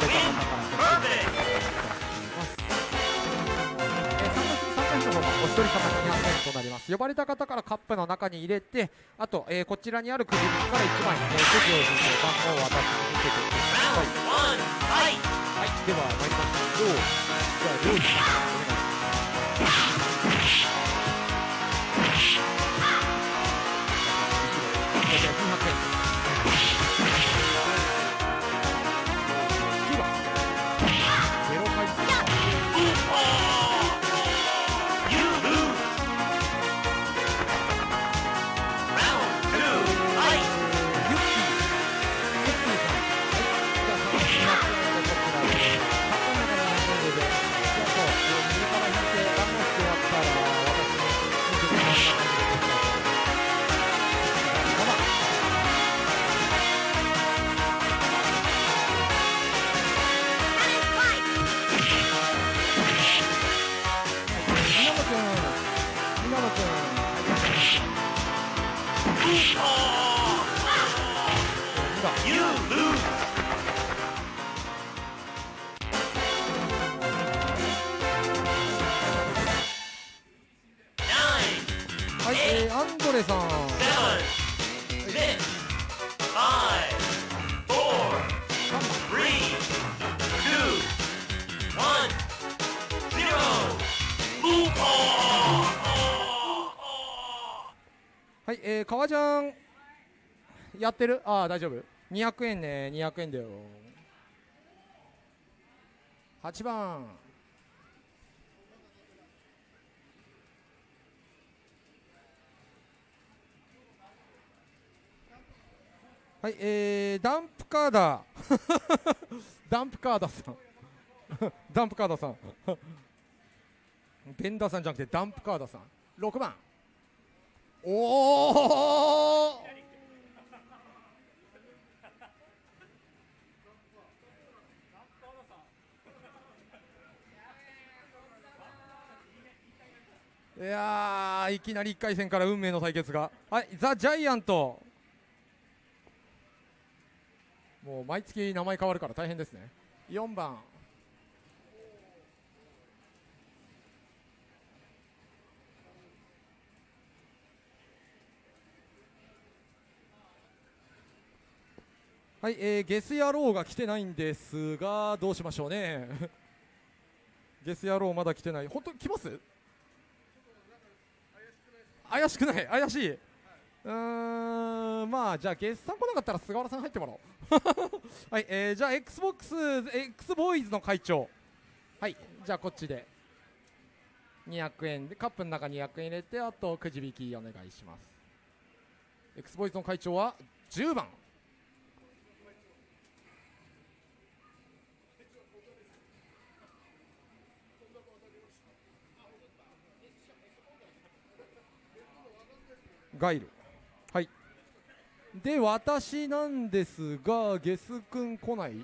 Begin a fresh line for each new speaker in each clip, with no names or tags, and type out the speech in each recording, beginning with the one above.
れた方から参加費の方がお一人様200円となります。呼ばれた方からカップの中に入れて、あと、こちらにあるくじ引きから1枚、くじを引いて番号を私に見せてください。はい、では参りましょう。じゃあ料理お願いします。200円。9番0回戦。アンドレさん。はい、革ジャンやってる？ああ、大丈夫。200円ね、200円だよ。8番。はい、ダンプカーダーダンプカーダーさんダンプカーダーさんベンダーさんじゃなくてダンプカーダーさん。6番。おおいやー、いきなり1回戦から運命の対決が。はい、ザ・ジャイアント。もう毎月名前変わるから大変ですね。4番。はい、ゲス野郎が来てないんですが、どうしましょうねゲス野郎まだ来てない。本当来ます？怪しくない？怪しい。まあじゃあゲスさん来なかったら菅原さん入ってもらおうはい、じゃあ X ボーイズの会長。はい、じゃあこっちで200円でカップの中に200円入れて、あとくじ引きお願いします。 X ボーイズの会長は10番。ガイル。はい。で私なんですが、ゲスくん来ない？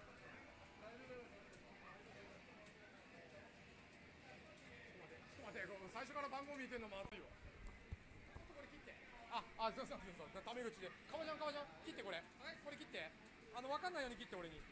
最初から番号見てんのまずいわ。これ切って。そうタメ口で。革ジャン切ってこれ。これ切って。分かんないように切って俺に。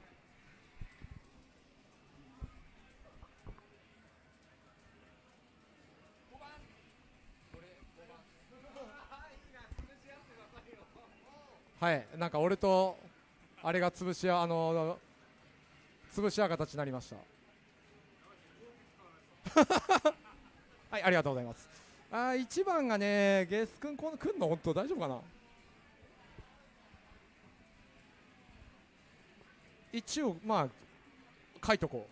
はい、なんか俺とあれが潰し合う形になりましたはい、ありがとうございます。1番がね、ゲス君来んの本当大丈夫かな。一応まあ書いとこ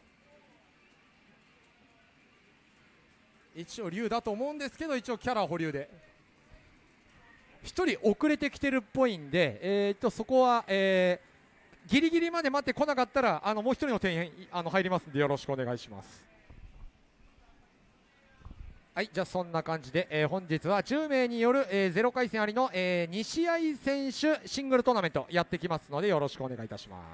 う。一応竜だと思うんですけど、一応キャラ保留で1人遅れてきてるっぽいんで、そこは、ギリギリまで待ってこなかったらもう1人の店員入りますんでよろしくお願いします。はい、じゃあそんな感じで、本日は10名による、0回戦ありの、2試合選手シングルトーナメントやってきますのでよろしくお願いいたします。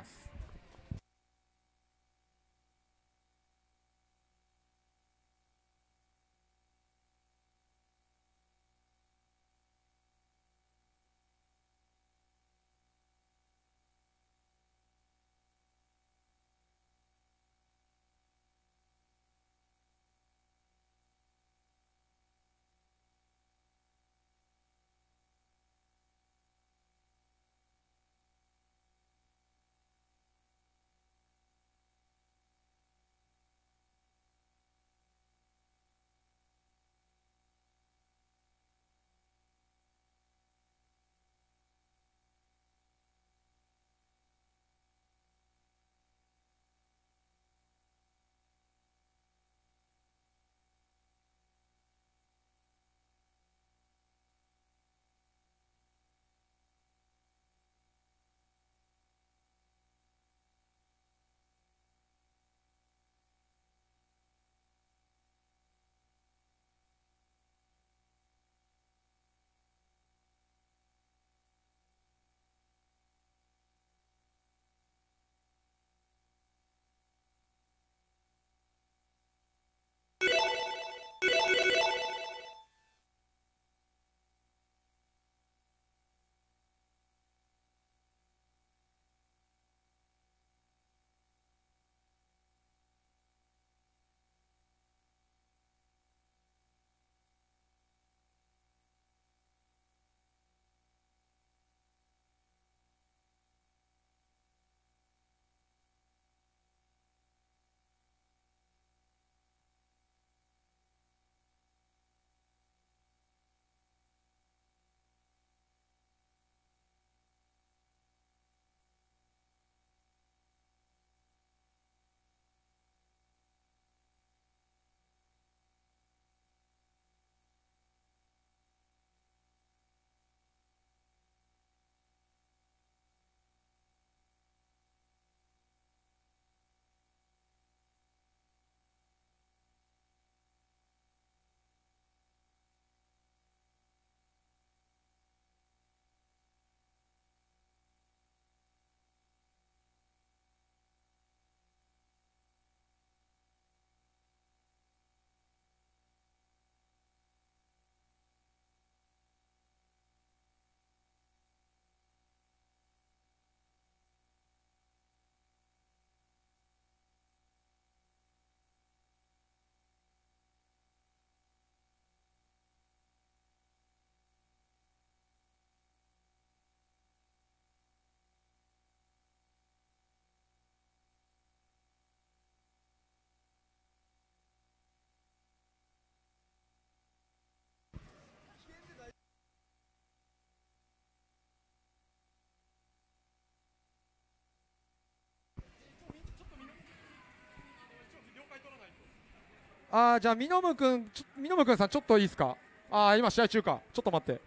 じゃあみのむくんさんちょっといいですか。今試合中か。ちょっと待って。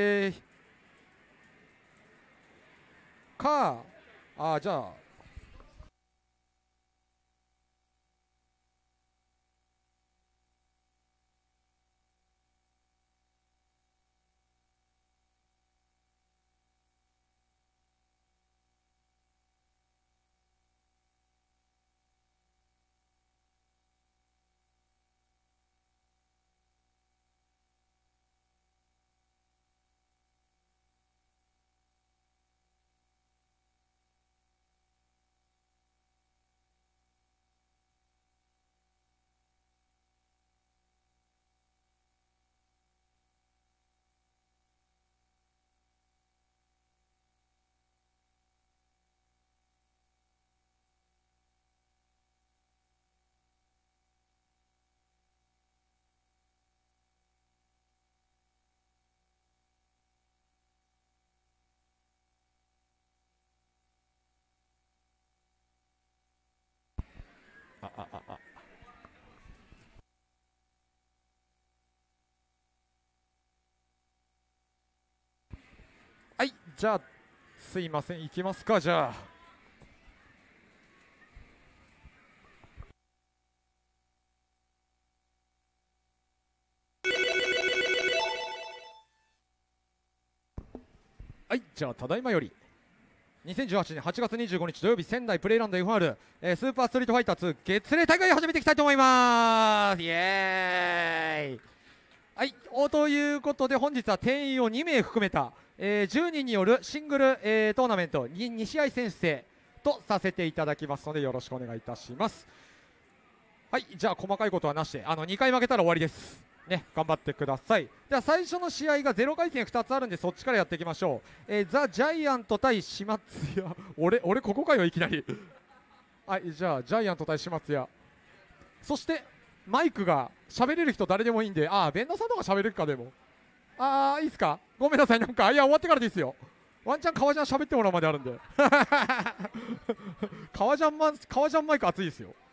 じゃあはい、じゃあすいません、行きますか。じゃあはい、じゃあただいまより2018年8月25日土曜日仙台プレイランド FR、スーパーストリートファイター2月例大会を始めていきたいと思います。イエーイ。はい、ということで本日は定員を2名含めた、10人によるシングル、トーナメントに2試合先制とさせていただきますのでよろしくお願いいたします。はい、じゃあ細かいことはなしで2回負けたら終わりですね。頑張ってください。では最初の試合が0回戦2つあるんでそっちからやっていきましょう。ザ・ジャイアント対島津屋俺ここかよいきなりはい、じゃあジャイアント対島津屋、そしてマイクが喋れる人誰でもいいんで、ベンダさんとか喋れるか。でもいいっすか。ごめんなさい、なんか終わってからでいいっすよ。ワンチャン革ジャン喋ってもらうまであるんで革ジャンマイク熱いですよ。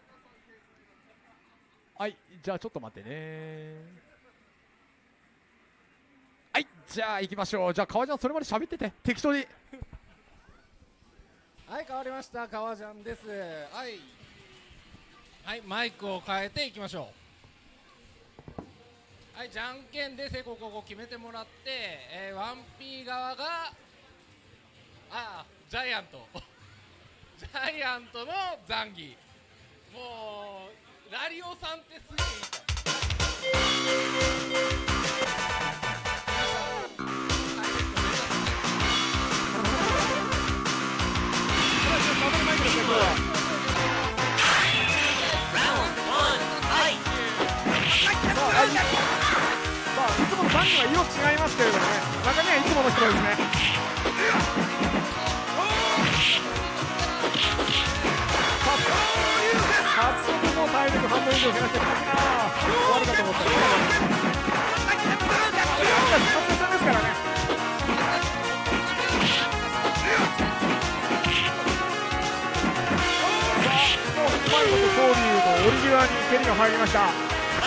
はい、じゃあちょっと待ってね。はい、じゃあ行きましょう。じゃあ革ジャンそれまで喋ってて適当に
はい、変わりました、革ジャンです。はい、マイクを変えていきましょう。はい、じゃんけんでここ決めてもらって、1P 側がジャイアントジャイアントのザンギ。もうラリオさんってすげえいいから
いつもの3人は色違いますけれどもね、中にはいつもの人ですね。早速もう体力半分以上減らしてきたな。終わるかと思ったら発生さんですからね。もううまいこと勝利の折り際に蹴りが入りました。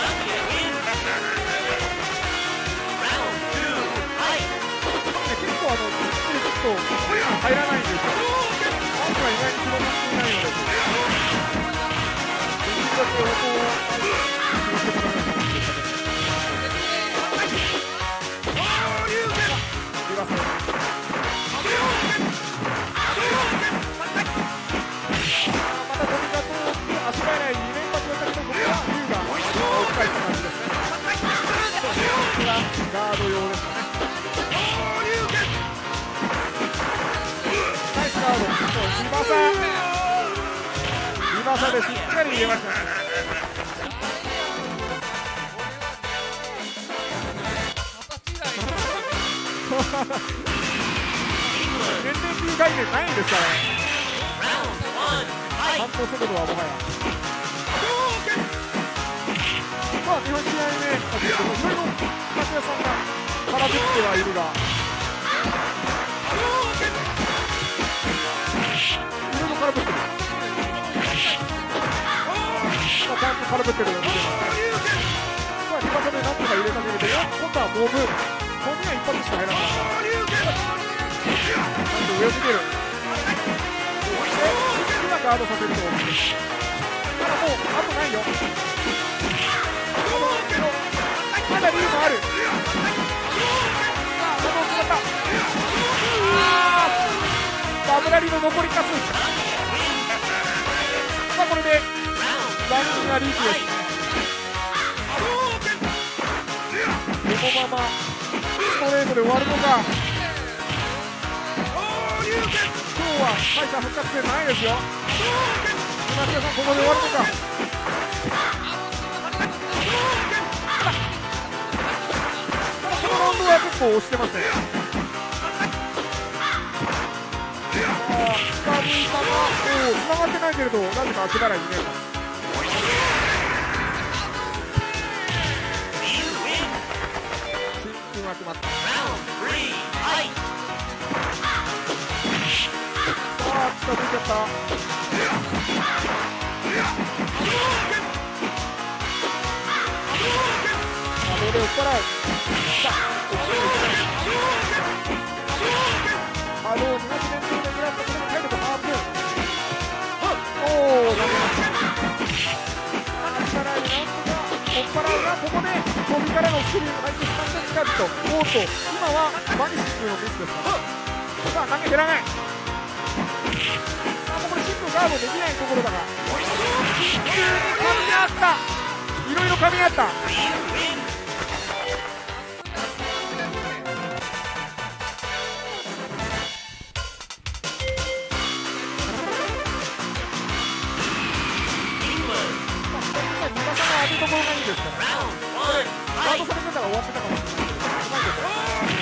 結構ちょっと入らないんですよ。パンツが意外に広がっていないので、できるだけ横をまた飛び方を足早い2連発をやったけど、これは龍が追い返した感じですね。これはガード用ですかね。ナイスガード。リバサでしっかり入れましたね。全然っていう概念ないんですからね。反応速度はもはや。さあ日本試合目だけども、いろいろ松屋さんが空振ってはいるが、いろいろ空振ってる。ちゃんと空振ってるように見えますね。
なんとか入れたけれども、今度はボムが一発しか入らなかった。なんと上を見てる。そして今ガードさせると、ただもうあとないよ。まだリードある。さあどう決まった。ダブラリの残りカス。さあこれでランキンがリーチです。このままストレートで終わるのか。今日は敗者復活戦ないですよ。今皆さんここで終わるのか。このラウンドは結構押してますね。近づいたが繋がってないけれど、なぜか足払いに見えます。決まった。さあ近づいちゃった。ボールを追っ払う。さあ波動200年分で狙ったこれも体力半分。おお投げました。足払いでなんとか追っ払うが、ここで飛びからのスクリーンが入ってしまって近づくと、おっと今はバニッシュのミスですから。さあ投げ減らない。さあこれシンプルガードできないところだが、急に噛み合った。いろいろ噛み合った。当てところがいいですから、これガードされてたら終わってたかもしれないけど、うまいこと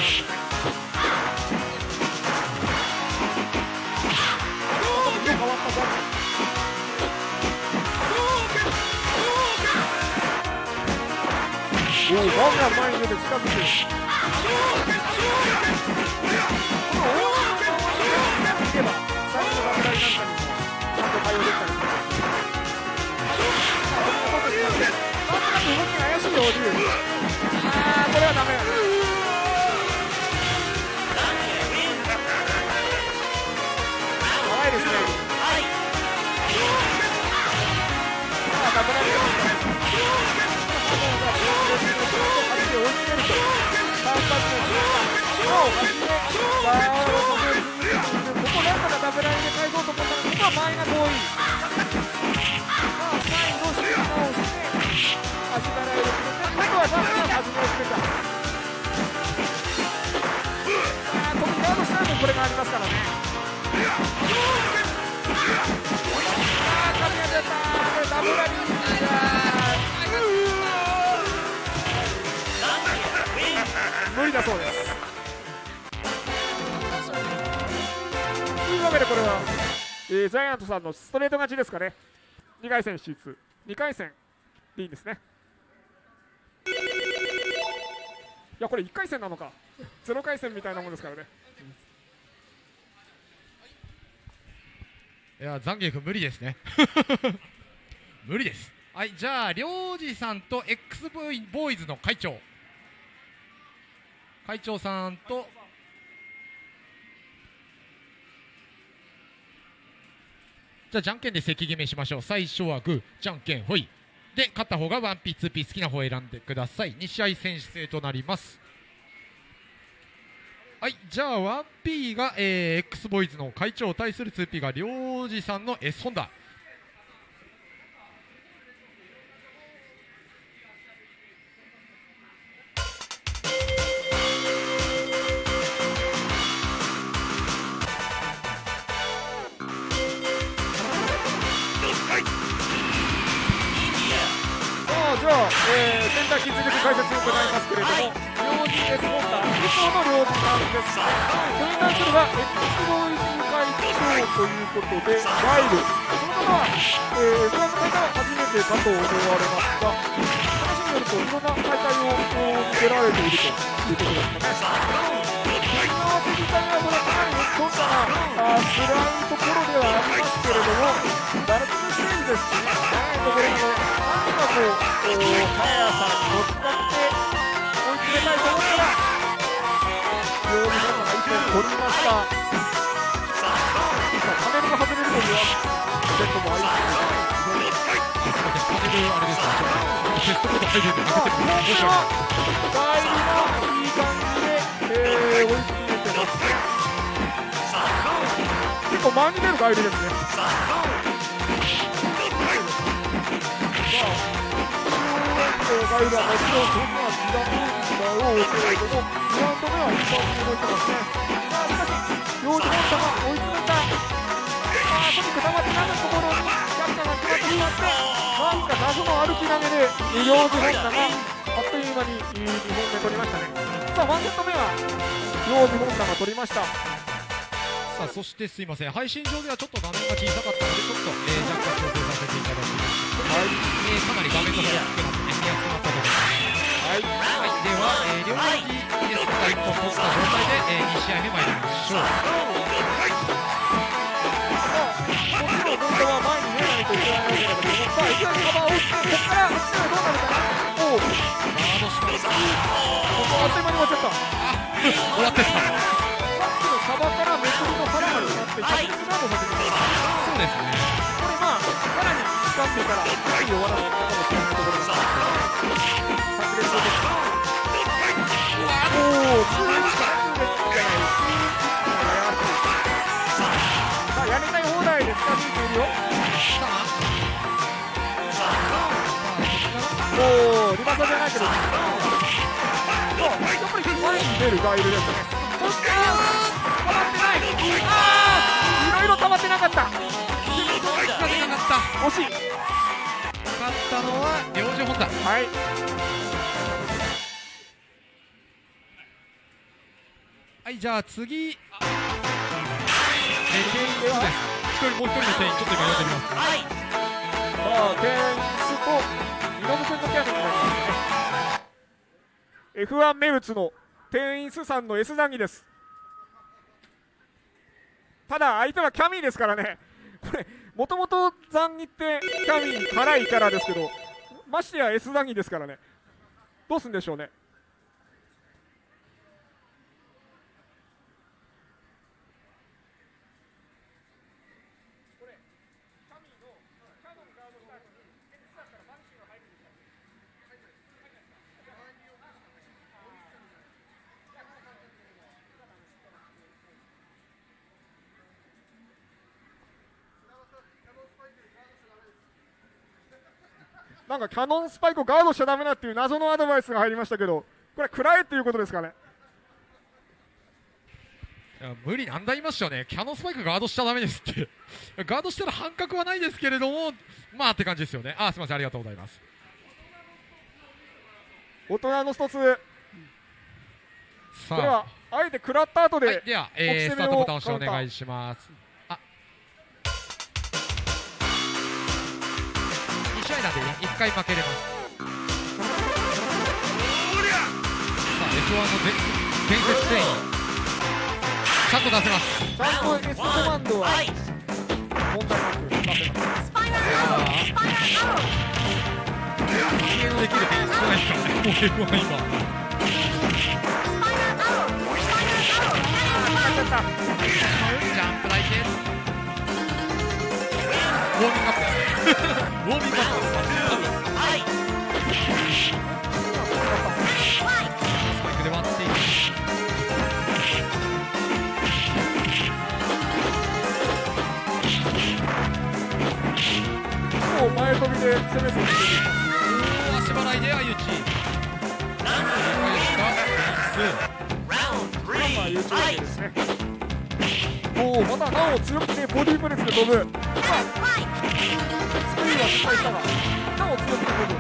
色変わったぞ。おお、バンが前に出て近づいてる。この大きな回りをいけば最初のダブラリなんかにもちゃんと対応できたりします。動きが怪しいよ、竜。これはダメだね。怖いですね。さあ、ダブラリですね。追い詰めると、3発目、なお、端でバーを止める。ここなんとかダブラリで返そうと思ったら、ここは前が遠い。さあ、再度シュートをして、足払いを決めて、今度はバスが始めを決めた。さあ、このガードしないとこれがありますからね。さあ、噛み合っちゃった。これダブラリー無理だそうです。というわけでこれは、ジャイアントさんのストレート勝ちですかね。2回戦進出。2回戦でいいんですね。いやこれ1回戦なのか。0回戦みたいなもんですからね。
いやザンゲイ君無理ですね。無理です。はい、じゃあ領事さんと X ボーイズの会長さんとじゃあじゃんけんで席決めしましょう。最初はグーじゃんけんほいで、勝った方が 1P2P 好きな方を選んでください。2試合選手制となります。はい、じゃあ 1P が、X ボーイズの会長対する 2P が領事さんの S ホンダ。
じゃあ、センター引き続き解説を行いますけれども、領事 S ホンダ、いつもの領事さんですね。それに対するは X ボーイズ会長ということで、ワイル。その方は、F1 の大会は初めてかと思われますが、話によるといろんな大会を出られているということですかね。組み合わせ自体はこれかなり難しい辛いところではありますけれども、ダルトのステージですし、長いところなので、なんとかこう、速さに乗っかって、 げたいと思ったら両日本が1本取りました。パネルが外れるのにはセットもありますね。
パネルあれですか、テストコード入るんで開けてるんです。
帰りのいい感じで、追い詰めてますね。結構前に出る帰りですね。ガイルはもちろんそんな時間だろうけれども、グラウンドでは一番動いてますね。しかし、両手本田が追い詰めた。とにかく黙ってなかったところにキャプテンが決まってしまって、なんか謎の歩き投げで両手本田があっという間に2本目取りましたね。さあ、1セット目は両手本田が取りました。
さあ、そしてすいません、配信上ではちょっと画面が小さかったので、ちょっと、若干調整させていただきました。はい、かなり画面の方が大きくなって、見やすくなったと思います。はい、はい、では、両利きですが1本取った状態で、2試合目参りましょう。
もちろん本田は前に出ないといけないわけだけども、さあ、いきなり幅を打って、ここから打ちはどうなるかな。おお、
ガードした。
ここあっという間に終わっちゃった。
終わってた。
サバからめくりの腹までなって着実ガードさせてくれた。
そうですね。
これまあさらに掴んでから一気に終わらせたかもしれないところです。炸裂です。おお、ツーレッツじゃない。さあ、やりたい放題で近づいているよ。おお、リバーサじゃないけど、やっぱり前に出るガイルですね。そして溜まってない。いろいろ溜まってなかった。惜しい。
勝ったのは両手本田。
はい。
はい、じゃあ次。店員です。もう一人の店員、ちょっと今呼んでみます。
はい。さあ、店員と井上君のキャラになりますね。F1 名物の店員スさんの S 談義です。ただ相手はキャミーですからね。これもともと残儀ってキャミー辛いキャラですけど、ましてや S 談義ですからね。どうすんでしょうね。なんかキャノンスパイクをガードしちゃダメだっていう謎のアドバイスが入りましたけど、これは食らえっていうことですかね。
いや、無理難題言いましたよね。キャノンスパイクガードしちゃダメですってガードしたら半角はないですけれども、まあって感じですよね。あ、すみません、ありがとうございます。
大人の一つ。
さあ、
これはあえて食らった後で、
はい、では、スタートボタン押してお願いします。なんでね、1回負けれます。さあ、F1 の伝説戦員ちゃんと出せます。
ちゃんと S コマンドは問題なく出せます。
ゲームできる点少ないですからね、もう F1 今ジャンプ台形ウォーミングアップですねウォーミングアップです。スパイクで割っていく。
もう前飛びで攻めていく。
おお、足払いで相打ち。
まあ YouTube ですね。おお、またなお強くてボディープレスで飛ぶ。スクリーンは失敗したが、なお強くて飛ぶ。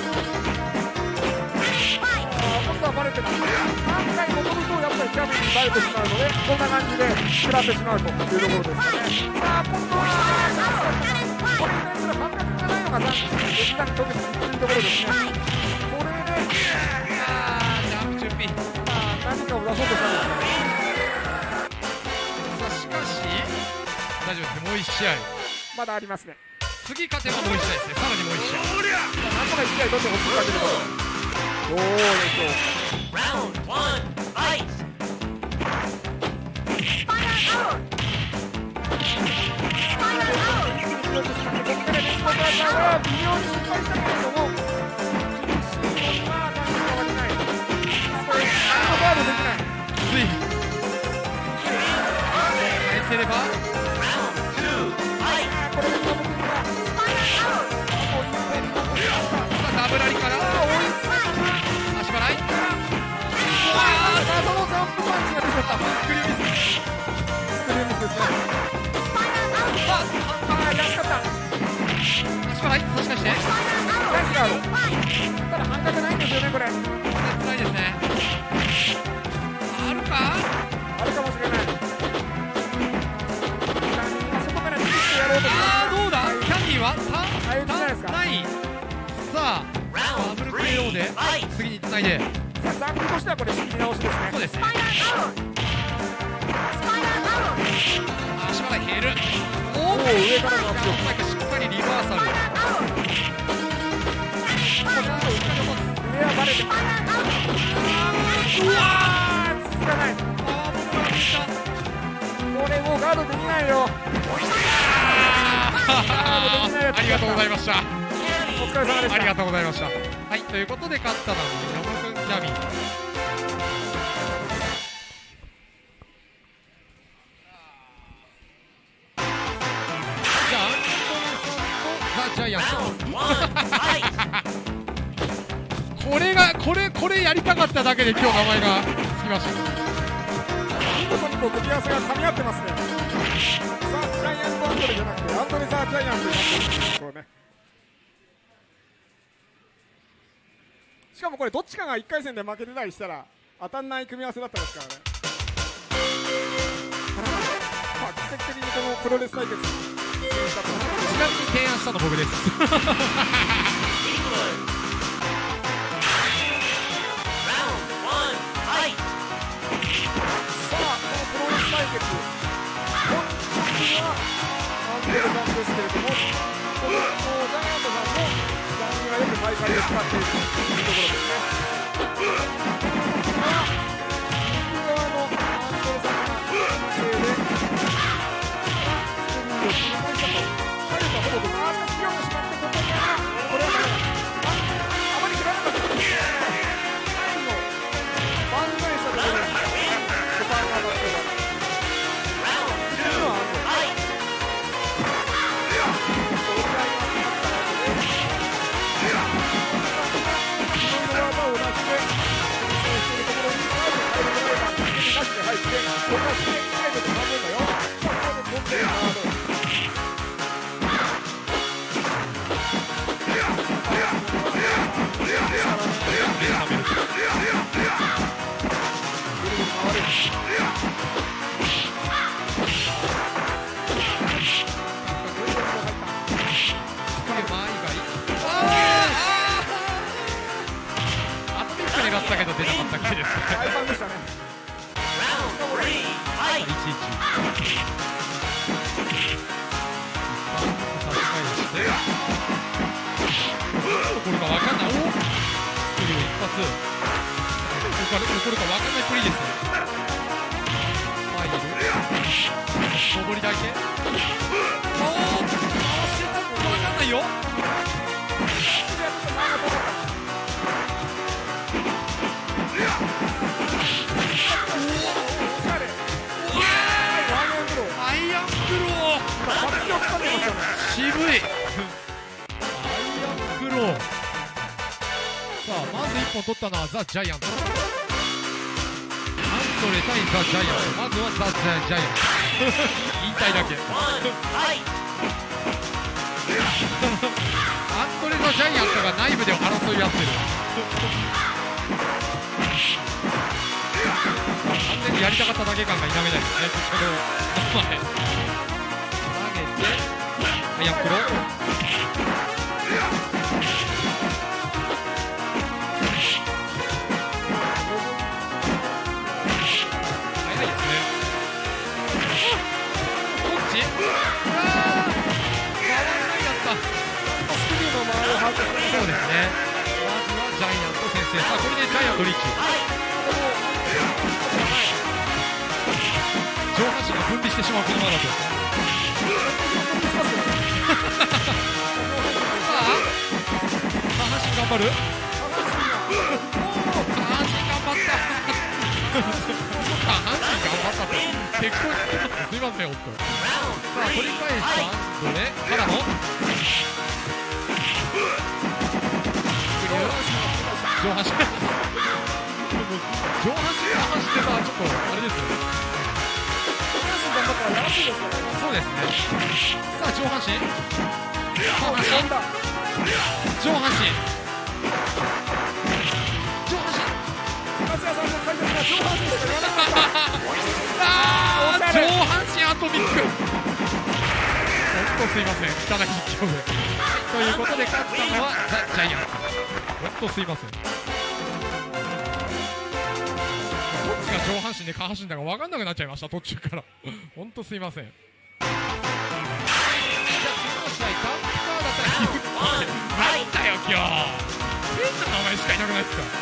今度はバレてます。何回も飛ぶとやっぱりキャビンにバレてしまうので、こんな感じで食らってしまうというところですね。さあ、今度はこれに対する反覚がないのが残念。実際に飛ぶというところですね。これで
ジャンプ準備。
何かを出そうとしたんですね。
さあ、しかし大丈夫ですね。もう1試合
まだありますね。
次勝てばもう1試合ですね。さらにもう1試合。
なんとか1試合取ってほしいだけど、どうでしょう。
せればさあダブラリから足払い、スクリューミスですね。足払い差し返してナイスガード。
ただ半角ないんですよねこれ。
つらいですね。あるか
あるかもしれない。
どうだキャンディーは
ない。
さあダブル KO で次につないで、
残機としてはこれ仕切り直しですね。
そうですね。足払い減る。おお
上からのアップ
力しっかりリバーサル。
上はバレてうわー続かない。これもうガードできないよ。
ありがとうございました。
お疲れ様でした。
ありがとうございました。はい、ということで勝ったのは山君ジャミ。じゃあアントネさんとザ・ジャイアントこれやりたかっただけで今日名前がつきました。
見事にこう組み合わせが噛み合ってますね。ザ・ジャイアントアントレじゃなくてアントレ・ザ・ジャイアントになってるんですこれね。しかもこれどっちかが1回戦で負けてたりしたら当たんない組み合わせだったですからね。まあ奇跡的にこのプロレス対決
ちなみに提案したの僕です。
対決、本日はアンデルさんですけれども、このジャイアントさんもジャンがよく大会で使っているというところですね。右側のアンデルさんがせいで、スクリーンをしましたと、体力はほぼあーしかし強くしまってここにこれはあまり切らなかったですね。最後、万歳したところに、ボタンが当たっています。
だけど出なかったっけですね。
大パンでしたね。
残るか分かんない。おお。スクリュー一発。残るか分かんないプリです。上りだけ。おお。回してたの分かんないよ。渋いアイアンクロー。さあまず1本取ったのはザ・ジャイアント。アントレ対ザ・ジャイアント。まずはザ・ジャイアント。言いたいだけ。アントレとジャイアントが内部で争い合ってる。完全にやりたかっただけ感が否めないですね。この前投げてアイアンクロー。早いですね。どっち？うわー、回らないだった。
スクリューの周りを把握してます。
そうですね。まずはジャイアント先制。 です。さあこれでジャイアントリーチ。上半身が分離してしまうこのままだと。さあ下半身頑張る。下半身頑張った。下半身頑張ったって結構すいません、おっと。さあ取り返したどれからの上半身上半身上半身ってさ、ちょっとあれですよね。そうですね。さあ上半身下半身上半身上半身上半身アトミック。ほんとすいません、汚い実況で。ということで勝ったのはザ・ジャイアント。ほんとすいません。どっちが上半身で下半身だか分かんなくなっちゃいました、途中から。ほんとすいません。じゃあ次の試合ダンプカーだったらヒュッなんだよ今日、変な名前しかいなくないですか。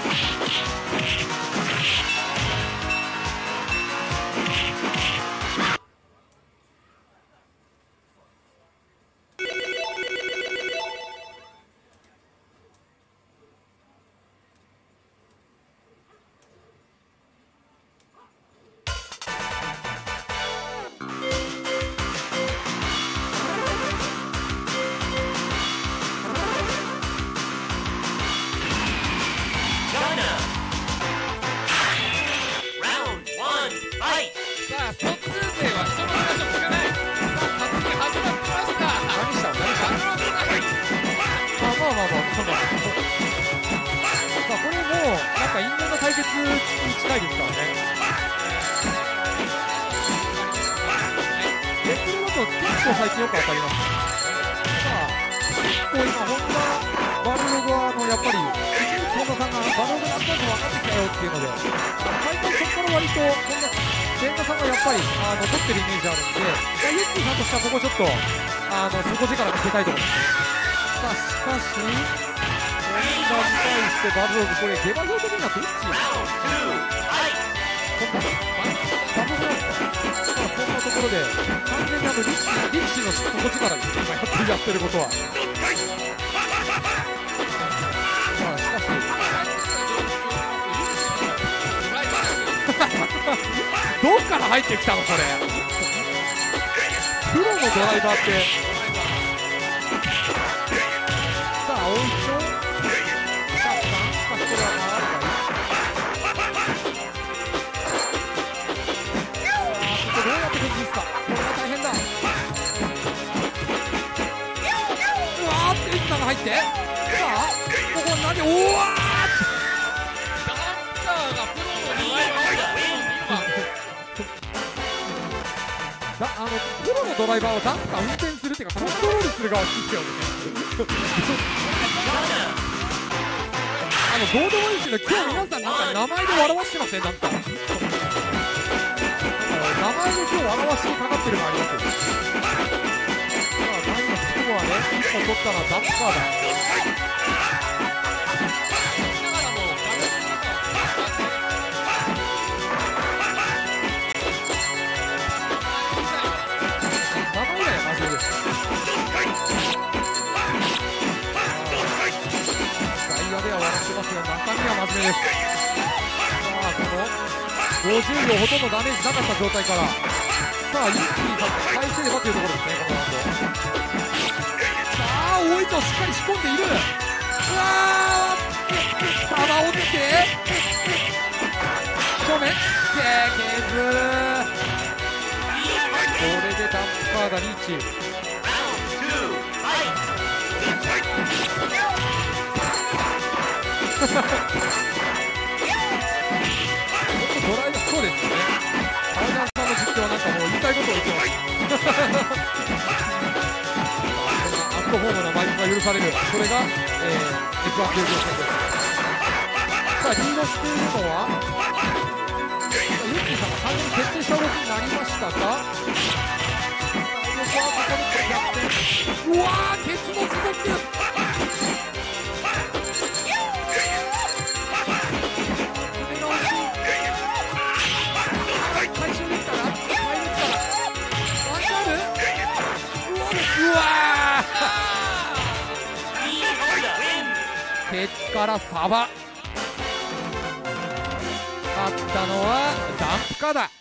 底力見せたいところ。さあしかし本田に対してバルログ、これ下馬評的にはどっち？サブフランスか。そんなところで完全に力士の底力ですね、やってることは。さあしかしどっから入ってきたのこれ。プロのドライバーって。さあ追いちょう。さあしかしこれは回るかい。さあここどうやって崩すか。これは大変だ。うわーってエッサが入って、さあここ何、おわーダンカーがプロのドライバープロのドライバーはダンカー運転するっていうかコントロールする側ですよね。どうでもいいけど今日皆さんなんか名前で笑わしてますね。なんか名前で今日笑わしにかかってるのありますよ。さあ何がスコアね、1本取ったのはダンカーだ。中身は真面目です。さあこの50秒ほとんどダメージなかった状態から、さあ一気に返せればというところですね、この後。さあ大井町しっかり仕込んでいる。うわー玉落ちて正面けけず、これでダンプカーがリーチ。ドライバーそうですね。川島さんの実況はなんかもう言いたいことを言ってます。アットホームなマイクが許される、それが、F1 競技戦です。さあリードしているのはユッキーさんが完全に決定した動きになりましたが、うわーケツの続く。さうわー、ケツからサバ。勝ったのはダンプカだ。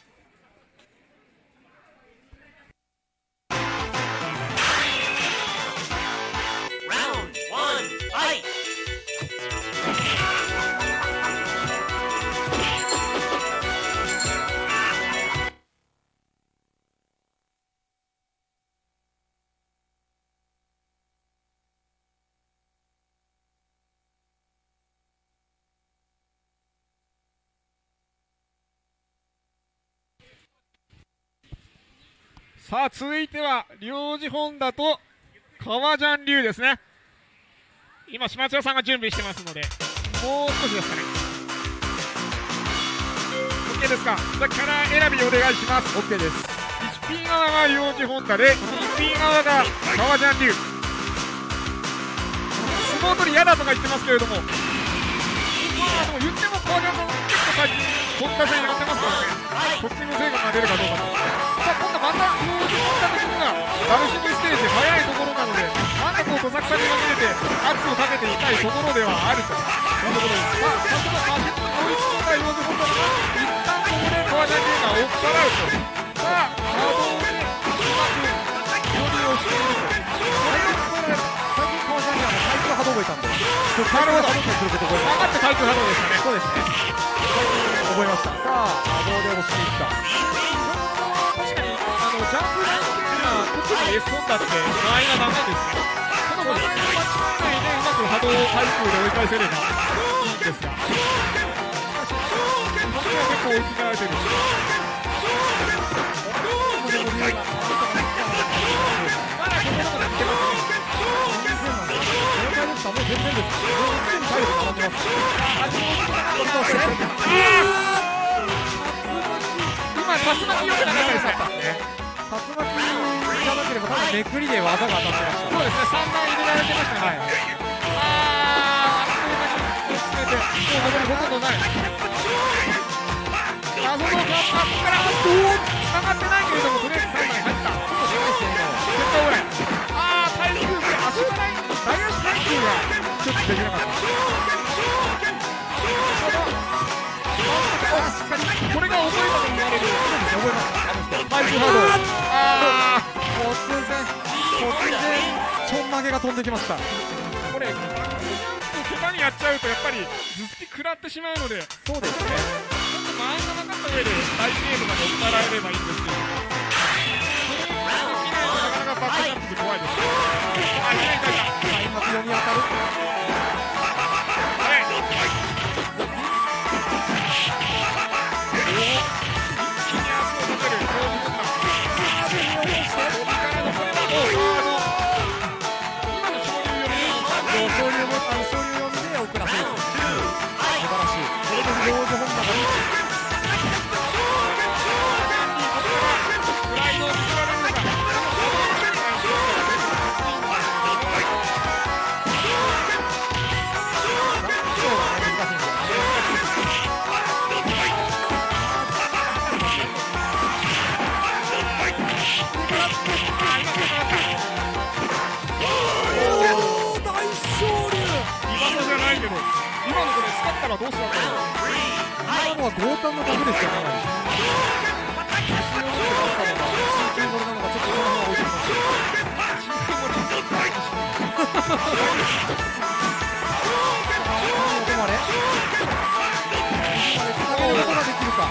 さあ続いては領事本田と革ジャン龍ですね。今島津さんが準備してますので、もう少しですかね。 OK ですか。じゃあキャラ選びお願いします。
OK です。
1P 側が領事本田で 2P 側が革ジャン龍。相撲取り嫌だとか言ってますけれども、まあでも言っても革ジャンさん結構最近本田戦やってますからね。得点の成果が出るかどうかと。さあ今度また領事本田の人がダルシムステージ早いところなので、まだこうどさくさに紛れて圧をかけていたいところではあるというところです。さあ早速初めて追いついた領事本田が一旦ここで革ジャン龍が追っ払うと。さあ波動でうまく処理をしていると。
最近川ジャンには対空波動がいたんで、
なるほど、
対空波動することを
上がって対空波動でしたね。
そうですね、覚えました。さあ波動で押していった。
確かにジャンプラインっていうのは特に S 本田って間合いが長いですね。この間合いの間違いでうまく波動を対空で追い返せればいいんですが、しかし本当は結構追いつかれてる。まだここのこと似てますね。
もう全然です。もうすでに体力並んでます。
今竜巻良くなかったですね。
竜巻じゃなければ多分めくりで技が当たってました。
そうですね、3段入れられてましたね。はい、あっという間に詰めて、もう残りほとんどない。謎のガッパからつながってないけれども、とりあえず3枚入った。ちょっとでかいですね、絶対俺。対空で足がない、大足対空がちょっとできなかった。しっかりこれが覚えたと言われる。
覚えました。
対空波動。
突然ちょんまげが飛んできました。
これ下手にやっちゃうとやっぱり頭突き食らってしまうので、
そうですね、
ちょっと間合いが分かった上で大ゲームが乗っからえればいいんですけど、それをできないとなかなかバックジャンプで怖いです。
開幕読み当たる。
今のこれスカったらどうしたんだろう。
今のは強胆なタグですよ、かなり。真空ボルなのか、ちょっとその辺は置いてみます。止まれつなげることができるか。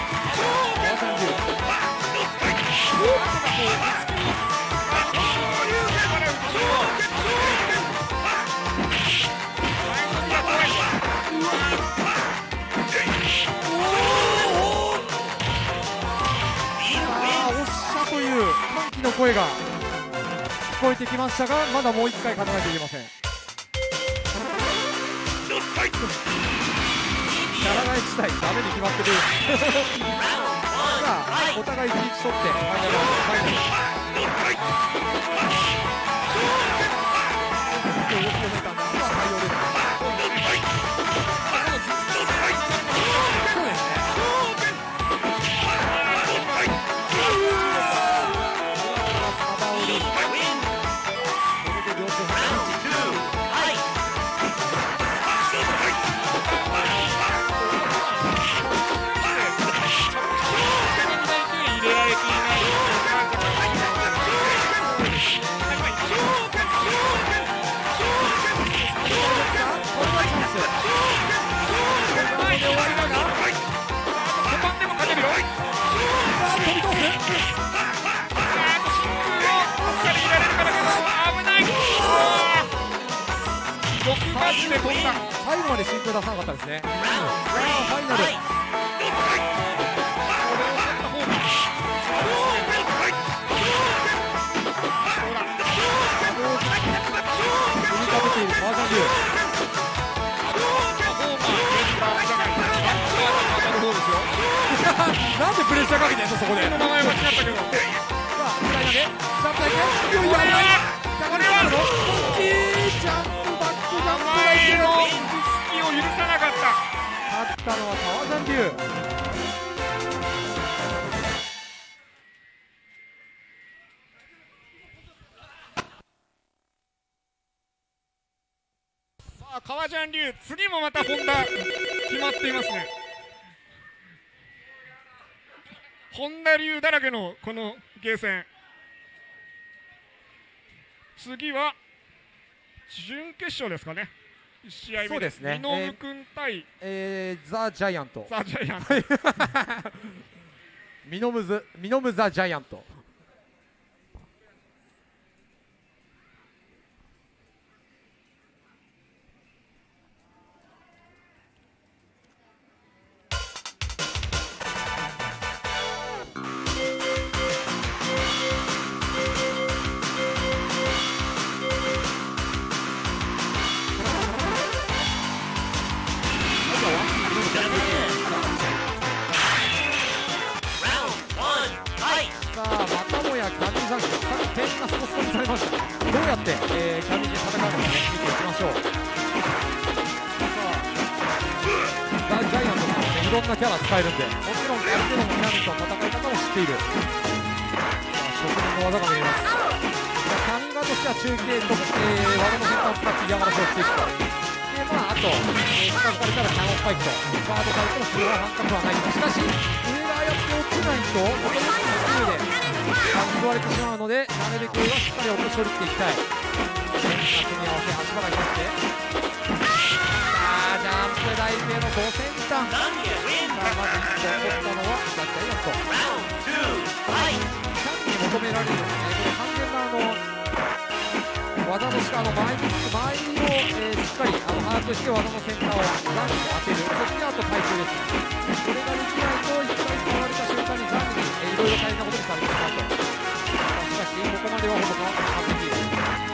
歓喜の声が聞こえてきましたが、まだもう1回勝たないといけません。キャラ替え自体ダメに決まってる。さあお互いリーチ取ってファイナルラウンドファイナル。動きを見たんで、あとは対応です。そうですね。
前で終わりだが5番でも勝てるよ。
飛び通す。
真空をどっかで入れられるからけど危ない。6マジで飛んだ。
最後まで真空出さなかったですね。さあファイナル。踏みかけている川ジャン竜。なんでプレッシャーかけてんのそこで。
名前間違ったけど。
さあフライ投げ、ジャンプだけ。いやいやいや。
これは
どっち？ジャンプバックジャンプだけど。
前の隙を許さなかった。
勝ったのは川ジャン竜。
さあ川ジャン竜、次もまた本田決まっていますね。本田流だらけのこのゲーセン。次は準決勝ですかね。1試合目
そうですね。
ミノム君対
ザ・ジャイアント。
ザ・ジャイアント。
ミノムザ・ジャイアント。さあまたもやキャミーさん点がスポスポにされました。どうやって、キャミーで戦うのかね見ていきましょう。さあザ・ジャイアントさんはねいろんなキャラ使えるんで、もちろんある程度のキャミーとの戦い方を知っている。さあ職人の技が見えます。キャミー側としては中継と、技の変化を使って嫌がらせをしていくと。でまああと、近づかれたらキャノンファイト、ガードされてもそれは反覚はない。しかし上がやって落ちないと元々の自由で吸われてしまうので、なるべく上はしっかり落とし降りていきたい。組み合わせ足場がいまして、さあジャンプ台勢の5先端。さあまず1本取ったのはジャイアント。キャンに求められるこれ完全な技の下前入りを、しっかり把握して技の先端をザンに当てる。そしてあと耐久です。これができないと1回触られた瞬間にザンにいろいろ大変なことにされてしまうと。しかしここまではほぼ完璧です。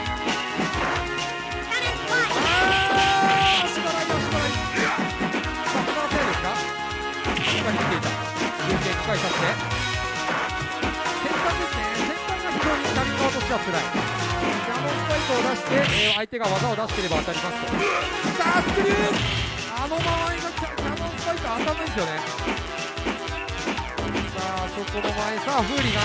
足払い足払い。さあこの手ですか。しっかり見ていた。中継機械させて先端ですね。先端が非常にキャミー側としては辛い。キャノンスパイクを出して、相手が技を出していれば当たりますと。さあスクリュー、間合いがキャノンスパイク当たらないんですよね。さあそこの前、さあフーリガ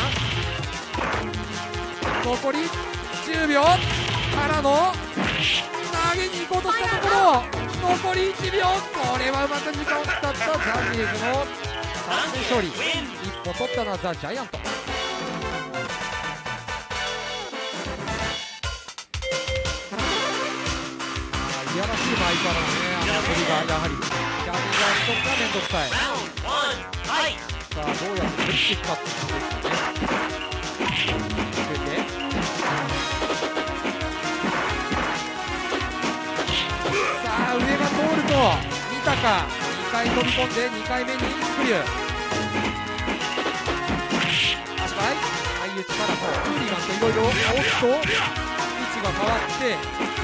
ン残り10秒からの投げに行こうとしたところ、残り1秒。これはうまく時間を使ったジャニーズの3戦勝利。1本取ったのはザ・ジャイアント。いやらしい前からのね、振りがやはりキャミー側にとっては面倒くさい。さあどうやって振っていくかっていうことですね。続けてさあ上が通ると見たか、2回飛び込んで2回目にスクリュー足払い相打ちからもうフーリガンといろいろ押すと位置が変わって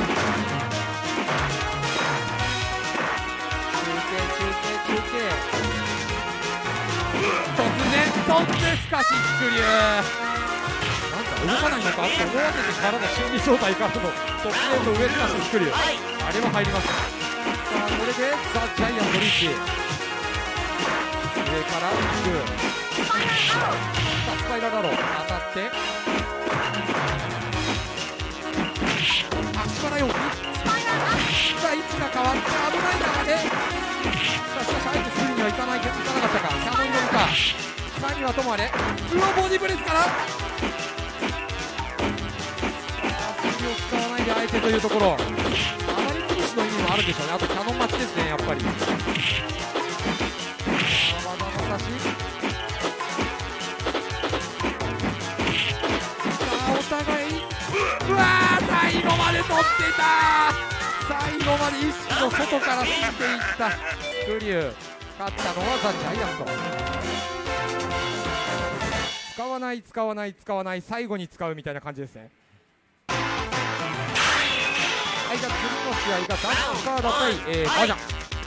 中継突然すかしスクリューなんか動かないのかと思わせてからの心理状態からの突然の上すかしスクリュー、あれも入りました。さあこれでザ・ジャイアントリーチ上から行く。さあスパイラルアロー当たって足払いをさあ位置が変わって危ない中で、さあしかしあえてすぐにはいかなかったか。キャノン入れるか何はともあれうわボディブレスから次を使わないであえてというところ、あまり潰しの意味もあるでしょうね。あとキャノン待ちですね、やっぱり。技の差し、お互い、うわー、最後まで取っていた。最後まで意識の外から進んでいったスクリュー。勝ったのはザ・ジャイアント。使わない使わない使わない、最後に使うみたいな感じですね。はい、じゃあ次の試合がダンスカーダ対革ジャン。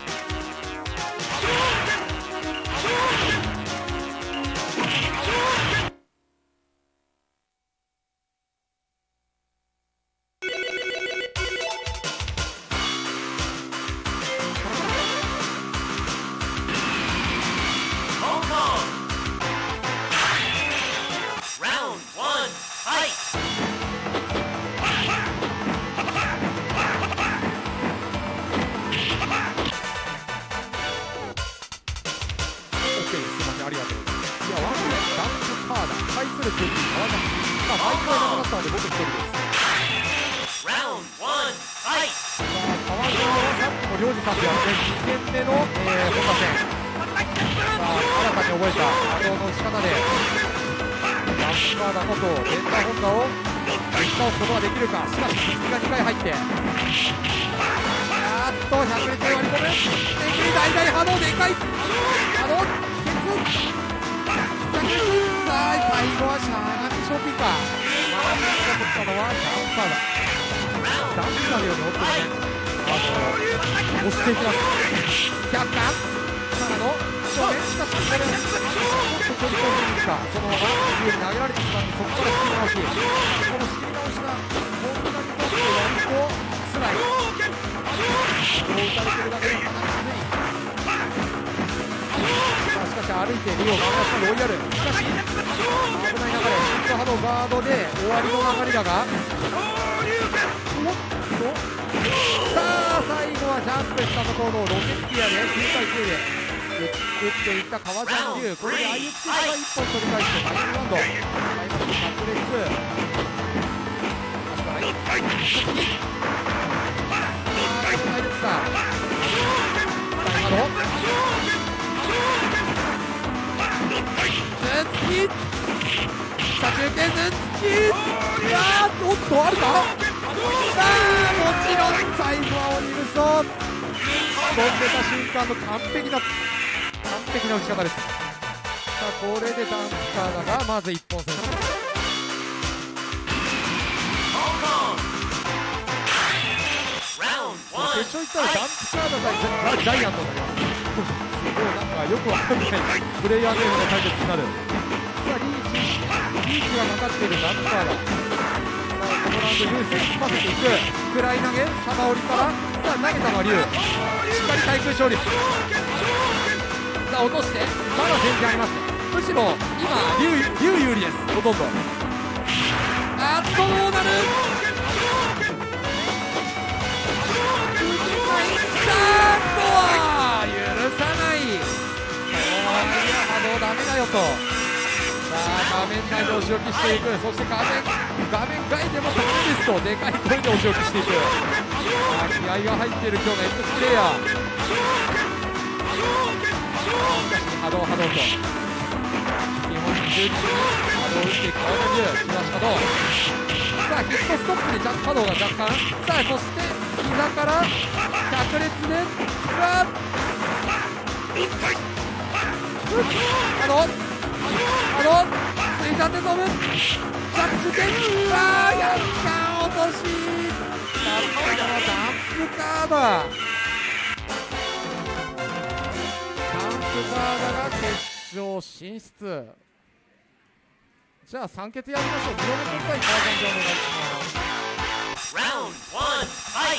じゃあ酸欠やりましょう。両面国会川上でお願いします。ラウンド1、ファイ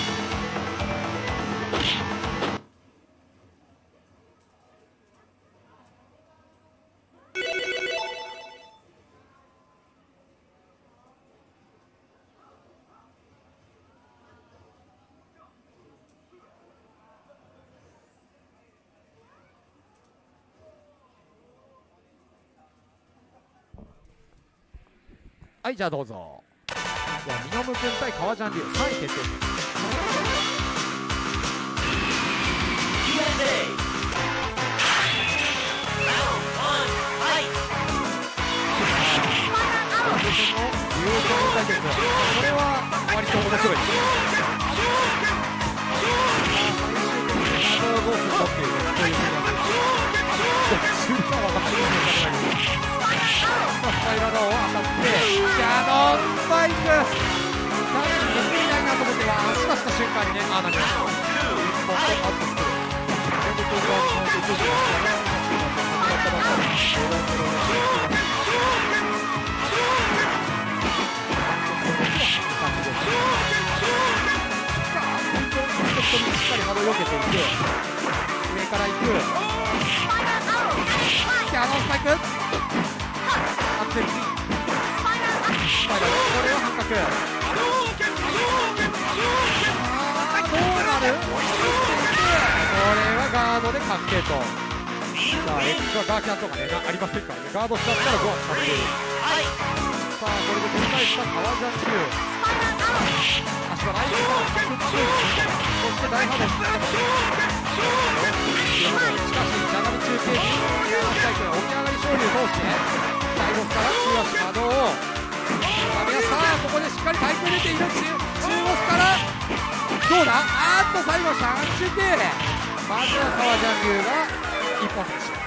はい、じゃあどうぞ。じゃあミノム君対革ジャン流3位決定戦。 対決、これは割と面白いですね。どうするのっていうね、そういうふうになってる。中間は分かりませんけど、スパイラーを当たってキャノンスパイク、多分できないなと思って足がした瞬間にね、ああなりました。1本とアップする。全部東側に関して徐々にしっかり幅をよけていて、上から行くキャノンスパイク、アクセルスパイラー、これは半角、どうなる、これはガードで確定と。さあ X はガーキャンとかねありませんからね、ガードしちゃったらドア確定。さあこれで取り返した革ジャン級、足はライトから100強い、そして大波動、しかしジャガル中継にキャノンスパイク、起き上がり昇竜通して大ボスから中足波動をさあここでしっかり対空出ている中ボスからどうだ、最後しゃがん中継、まずは革ジャン竜が一本選手。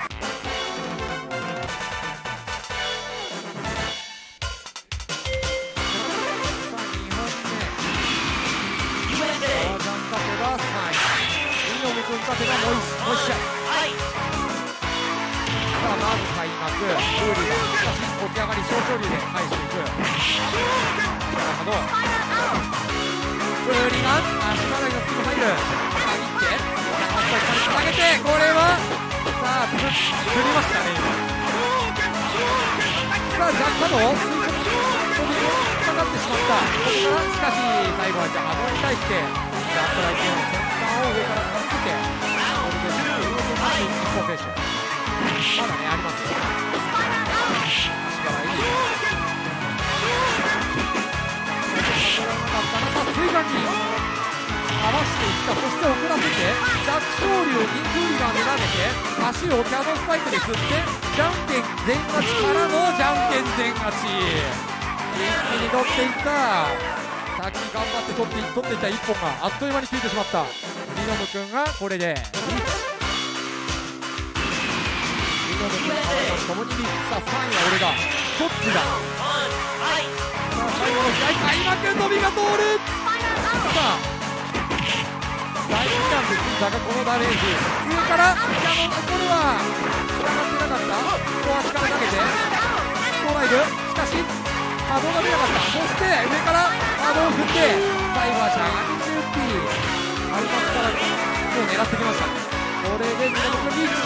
勝てばもう一試合。さあまず開幕、ルールがしかし起き上がり小昇竜で返していく。なるほど、ブーリガン足払いのスピード入る、限ってつなげて、これはさあ釣りましたね今。さあジャッカド垂直飛びかかってしまった。ここからしかし最後はじゃあ波動に対してジャッカライティの先端を上からかけて、これで一本フェッションまだねありますよ。足払い水眼に合わせていった、そして遅らせてジャック昇竜にクーリガンで投げて足をキャノンスパイクで振ってじゃんけん全勝ちからのじゃんけん全勝ち、一気に取っていった。さっき頑張って取っていた1本があっという間に効いてしまった。リノム君がこれでリーチ、リノム君ともにリーチ。さあ3位は俺だ、どっちだ。さあ最後の試合開幕、飛びが通る。さあ大事なんです。だがこのダメージ上からキャノン、これはつながってなかった。ここ足から投げてストライク、しかし波動が出なかった。そして上から波動を振って最後はしゃがみ中 P 開幕からもう狙ってきました。これでミノム君リーチ、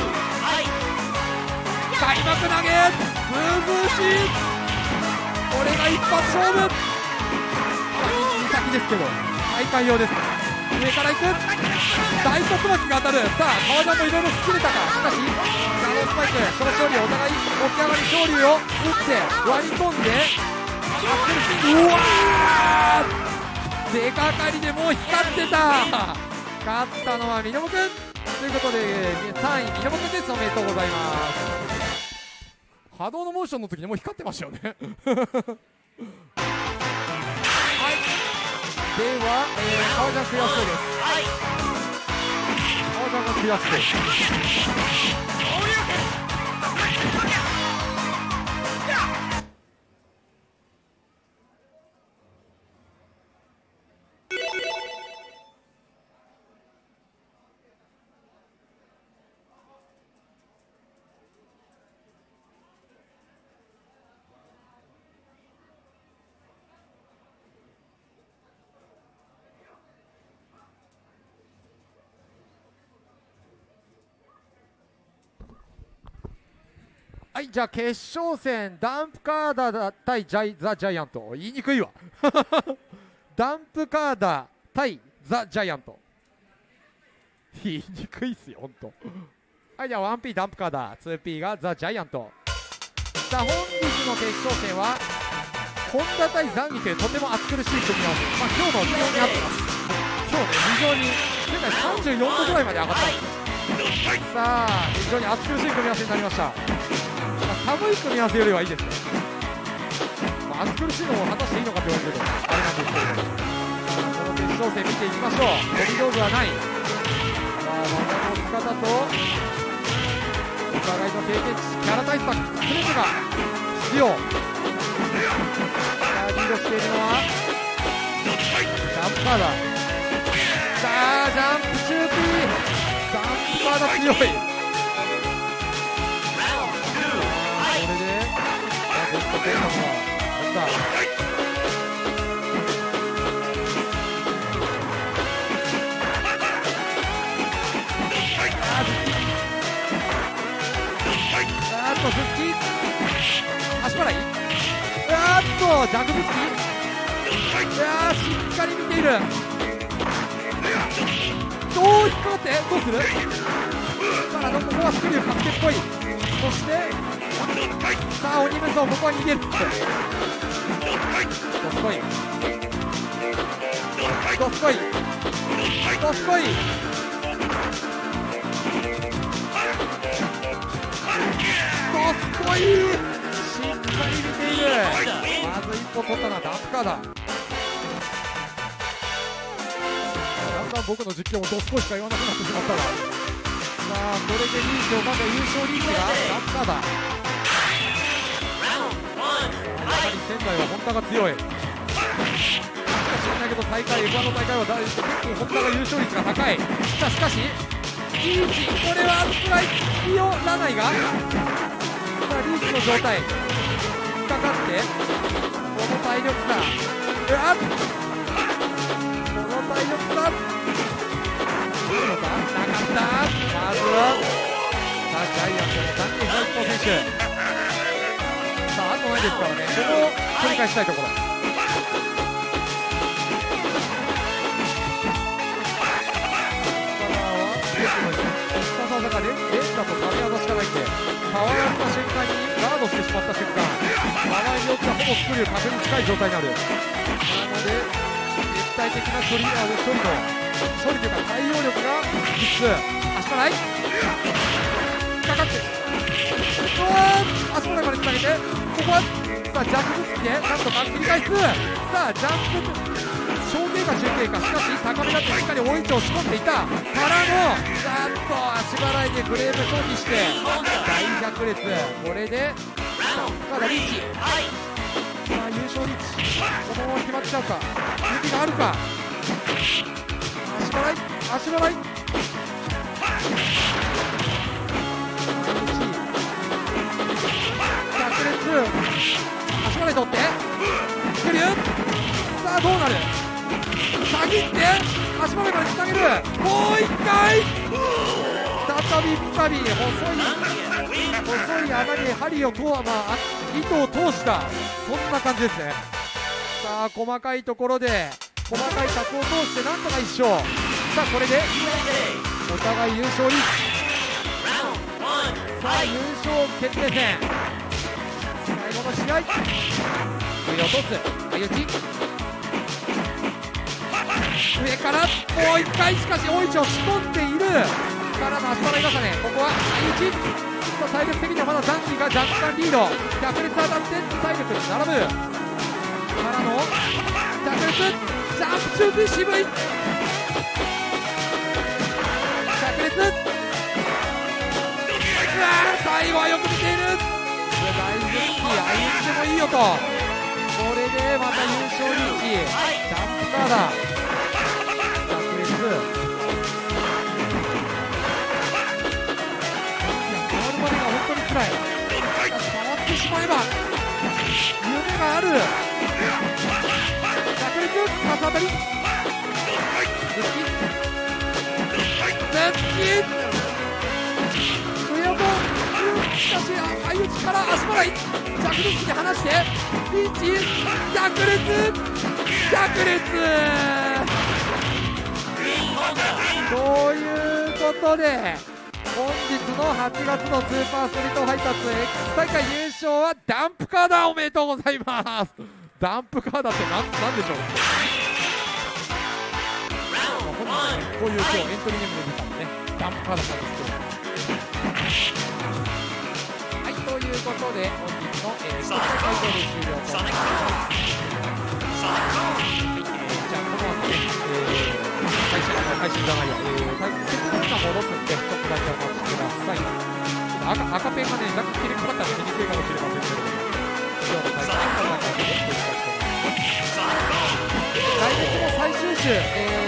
開幕投げズーしい、これが一発勝負。先ですけど体感用です。上から行く大突巻きが当たる。さあ革ジャンもいろいろ吹っ切れたか。しかしキャノンスパイク、この勝利お互い起き上がり昇竜を打って割り込んでアクセルスピン、うわー出かかりでもう光ってた。勝ったのはミノム君ということで3位ミノム君です。おめでとうございます。波動のモーションの時にもう光ってましたよねはい、では、革ジャン悔しそうです。革ジャンが悔しそうはい、じゃあ決勝戦ダンプカーダ対ザ・ジャイアント、言いにくいわダンプカーダ対ザ・ジャイアント、言いにくいっすよほんとはい、じゃあ 1P ダンプカーダ 2P がザ・ジャイアント。さあ本日の決勝戦はホンダ対ザンギというとても暑苦しい組み合わせ、今日の気温に合ってます。今日ね非常に世界34度ぐらいまで上がったんですよ。 さあ非常に暑苦しい組み合わせになりました。寒い組み合わせよりはいいですね。暑苦しいのも果たしていいのかと言われるとあれなんですけれども、この決勝戦見ていきましょう。飛び道具はない。さあ技の見方とお互いの経験値、キャラ対策全てが必要。さあリードしているのはジャンプカーだ。さあジャンプ中 P ジャンプカーだ強い。これでベスト10のものさあ鈴木足払い、ジャグブスキしっかり見ている。引っかかってどうする。さあここはスクリュー確定っぽい。そしてさあ鬼無双ここは逃げる。どすこいどすこいどすこい。どすこいしっかり見ている。まず一歩取ったのはダンプカーだ。だんだん僕の実況もどすこいしか言わなくなってしまったが、さあこれでリーチをまず優勝リーチがダンプカーだ。やはり仙台は本田が強い。しかしないけど大会 F1 の大会は結構本田が優勝率が高い。さあしかしリーチこれはつらいよらないが、さあリーチの状態引っかかってこの体力差、この体力差いいのかなかった。まずはさあジャイアントのダンディ・ホイット選手、さああとないですからね、ここを取り返したいところ。さが連打と神業しかないんで、触られた瞬間にガードしてしまった瞬間、場合によってはほぼスクリュー確に近い状態になる。なので絶対的な処理というか対応力が必須。足払いかかって足払いまでつなげて、ここはさあジャンプぶつけてなんとか切り返す。さあジャンプ小経過中経過、しかし高めだってしっかり大位置を仕込んでいたからのなんと足払いでフレーム消費して大百列。これでただリーチ、さあ優勝リーチこのまま決まっちゃうか、指があるか。足払い百列足払い取ってスクリュー。さあどうなる。先って足払いまでつなげる。もう一回再び三度細い穴に針を糸を通した、そんな感じですね。さあ細かいところで細かい角を通してなんとか一勝。さあこれでお互い優勝リーチ。さあ優勝決定戦最後の試合、上を落とす相打ち、上からもう一回、しかし大位置を仕込んでいるからの足払い重ね、ここは相打ち。さあ体力的にはまだダンディが若干リード。百列当たって体力並ぶからの百列ジャンプ中で渋い百列、最後はよく見ている。大ジェッキー相打ちでもいいよと。これでまた優勝リーチ、ジャンプカーだ。百列触るまでが本当につらい。触ってしまえば夢がある。百列パス当たりしかし相打ちから足払い着陸で離してリーチ百列ということで本日の8月のスーパーストリートファイターズ X 大会優勝はダンプカーだ。おめでとうございます。ダンプカーだってなんでしょう。本日こういう今日エントリーネームで出たんでね。 ダンプカーだったんですけど。はい、ということで本日の国際会場で終了となります。じゃあこの後ね、配信じゃないや、接続時間戻すんで、ちょっとだけお待ちください。赤ペンがね、若干切れかかったら見にくいかもしれませんけれども、今日の配信はこんな感じでしていきたいと思います。来月の最終週、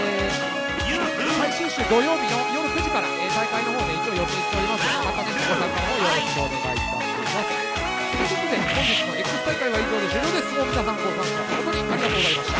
土曜日の夜9時から、大会の方で一応予定しておりますので、またね、ご参加の方よろしくお願いいたします。ということで、本日の X 大会は以上で終了です。皆さんご参加誠にありがとうございました。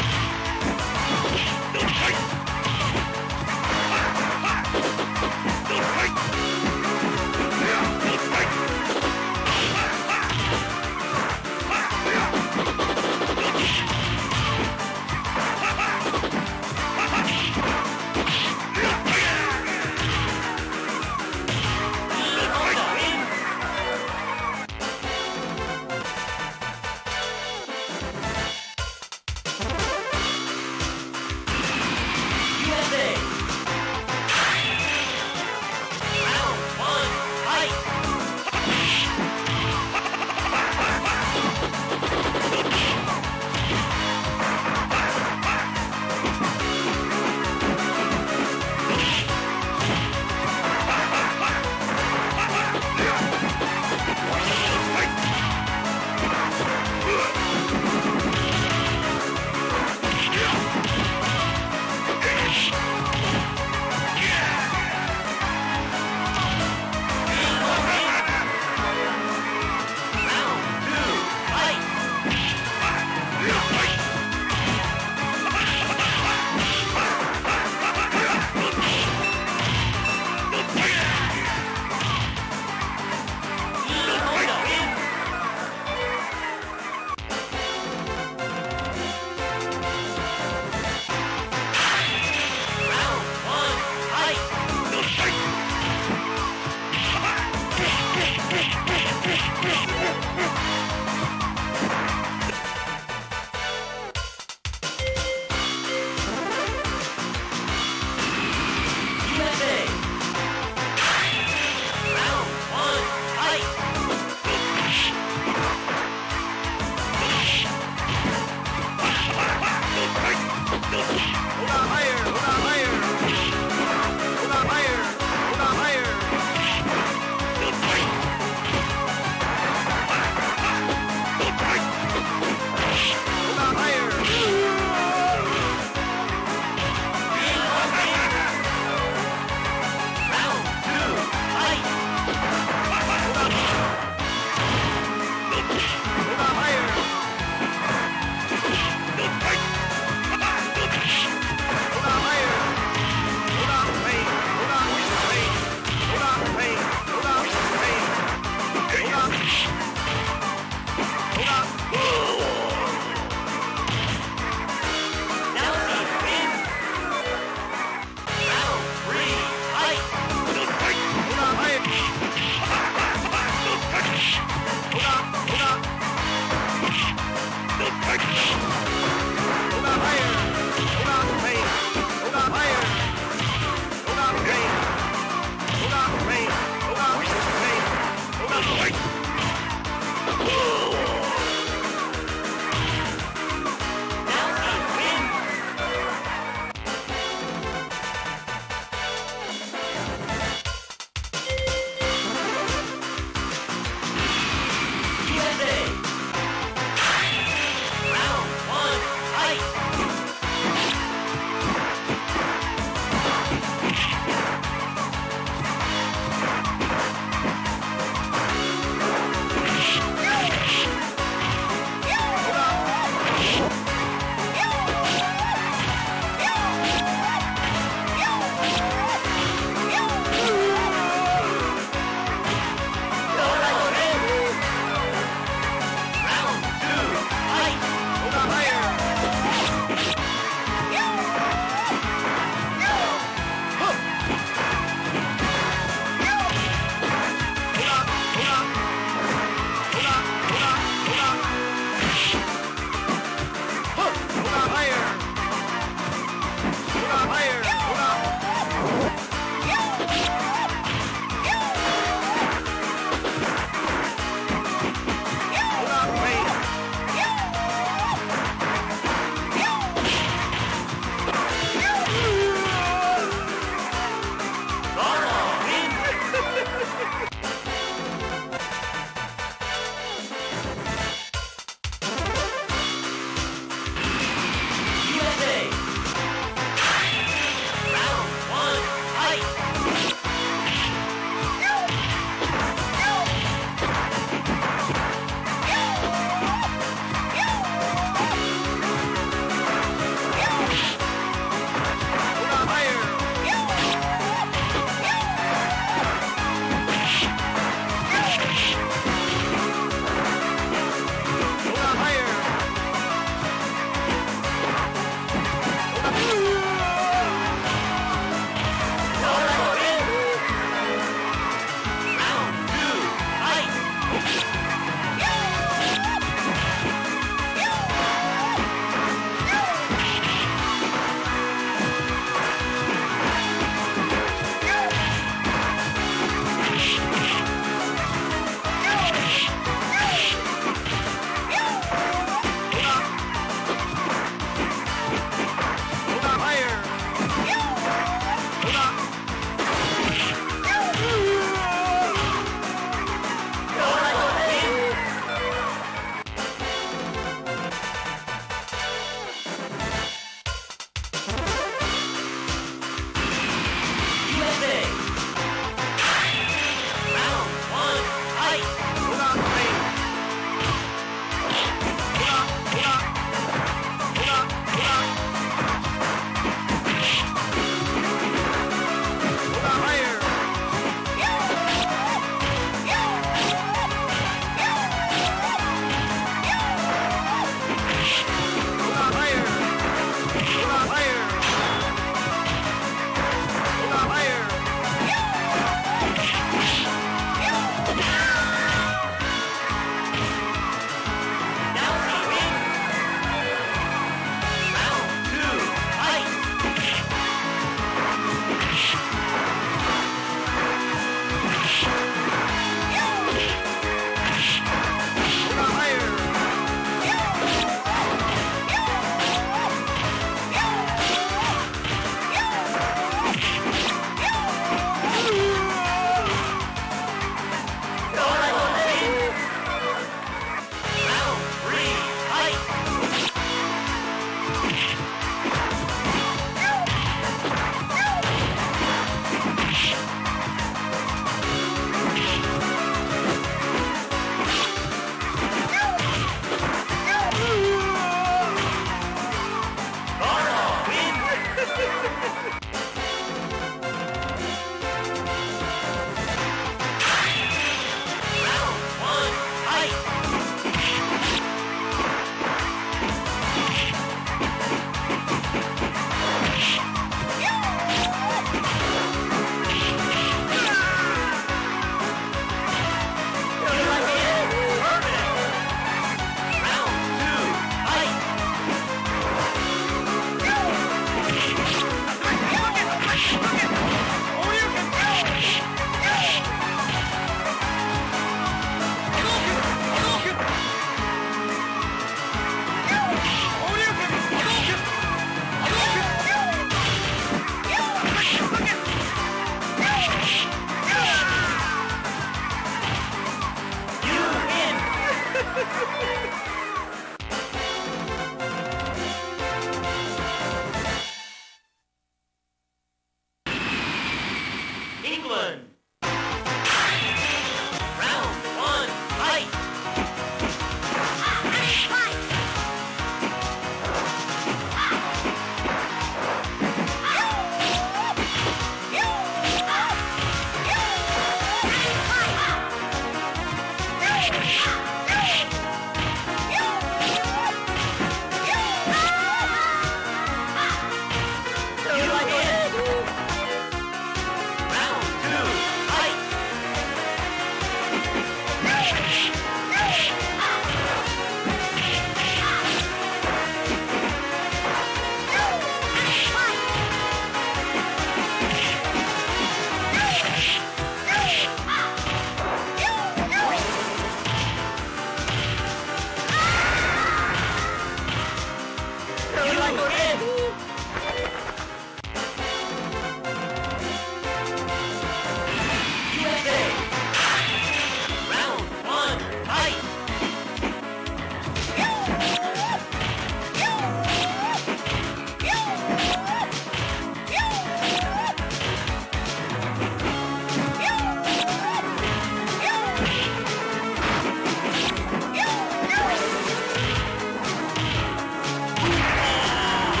Wow!